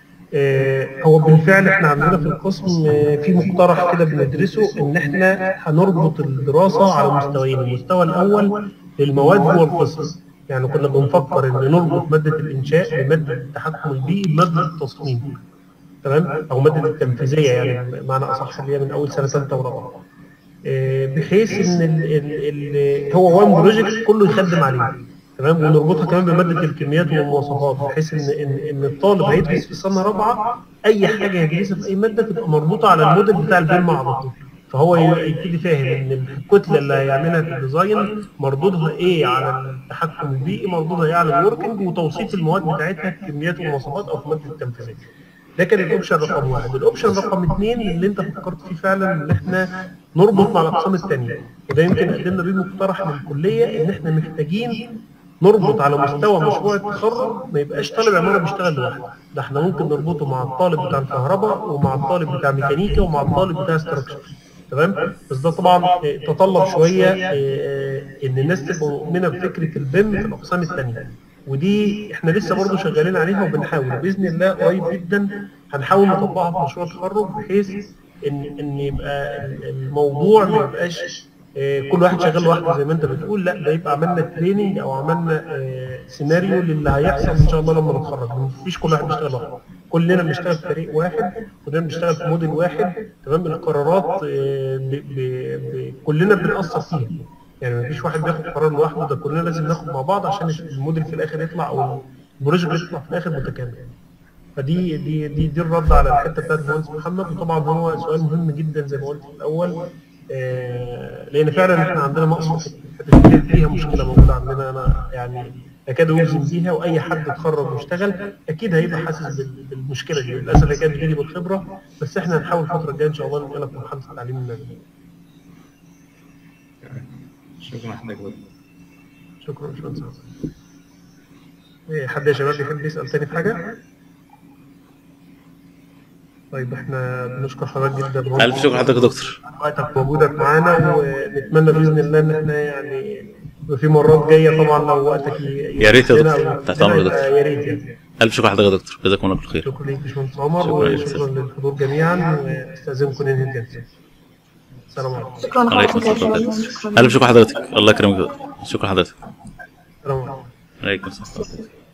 هو بالفعل احنا عندنا في القسم في مقترح كده بندرسه، ان احنا هنربط الدراسه على مستويين. المستوى الاول للمواد والقصص، يعني كنا بنفكر ان نربط ماده الانشاء بماده التحكم البيئي بماده التصميم، تمام، او ماده التنفيذيه يعني بمعنى اصح اللي هي من اول سنه ثالثه ورابعه، بحيث ان ال ال ال هو وان بروجكت كله يخدم عليه، تمام، ونربطها كمان بماده الكميات والمواصفات، بحيث ان ان ان الطالب هيدرس في سنه رابعه اي حاجه يدرسها في اي ماده تبقى مربوطه على الموديل بتاع البيم على طول، فهو يبتدي فاهم ان الكتله اللي هيعملها في الديزاين مردودها ايه على التحكم البيئي، مردودها ايه على الوركينج، وتوصيف المواد بتاعتها في كميات ومواصفات او في ماده التنفيذيه. ده كان الاوبشن رقم واحد. الاوبشن رقم اثنين اللي انت فكرت فيه فعلا، ان احنا نربط مع الاقسام الثانيه، وده يمكن قدمنا بيه مقترح للكليه، ان احنا محتاجين نربط على مستوى مشروع التخرج، ما يبقاش طالب عماره بيشتغل لوحده، ده احنا ممكن نربطه مع الطالب بتاع الكهرباء ومع الطالب بتاع ميكانيكا ومع الطالب بتاع ستراكشر، تمام. بس ده طبعا تطلب شويه ان الناس تبقى مؤمنه بفكره البيم في الاقسام الثانيه، ودي احنا لسه برضه شغالين عليها وبنحاول باذن الله قريب جدا هنحاول نطبقها في مشروع التخرج، بحيث ان ان يبقى الموضوع ما يبقاش كل واحد شغال لوحده زي ما انت بتقول، لا ده يبقى عملنا تريننج او عملنا سيناريو للي هيحصل ان شاء الله لما نتخرج. مفيش كل واحد بيشتغل لوحده، كلنا بنشتغل في فريق واحد، كلنا بنشتغل في موديل واحد، تمام. القرارات ب ب ب كلنا بنأثر فيها، يعني مفيش واحد بياخد قرار لوحده، ده كلنا لازم ناخد مع بعض عشان الموديل في الاخر يطلع او البروجكت يطلع في الاخر متكامل. فدي دي دي دي الرد على الحته بتاعت المهندس محمد، وطبعا هو سؤال مهم جدا زي ما قلت في الاول، آه لان فعلا احنا عندنا نقص في فيها مشكله موجوده عندنا، انا يعني اكاد اجزم بيها، واي حد اتخرج واشتغل اكيد هيبقى حاسس بالمشكله دي. للاسف هي كانت بتيجي بالخبره، بس احنا هنحاول الفتره الجايه ان شاء الله ننقلها في مرحله التعليم المبني. شكرا حضرتك. شكرا باشمهندس. ايه حد يا شباب يحب يسال تاني في حاجه؟ طيب احنا بنشكر حضرتك جدا. الف شكر لحضرتك يا دكتور. وقتك ووجودك معانا، ونتمنى باذن الله ان احنا يعني في مرات جايه طبعا لو وقتك يا ريت يا دكتور، تحت امرك يا دكتور. يا ريت يعني. الف شكر لحضرتك يا دكتور، جزاكم الله بالخير. شكرا ليك يا باشمهندس عمر، وشكرا للحضور جميعا، واستاذنكم ننهي الجلسه. السلام عليكم. شكرا لحضرتك يا باشمهندس. الف شكر لحضرتك، الله يكرمك. شكرا لحضرتك. السلام عليكم. عليكم السلام.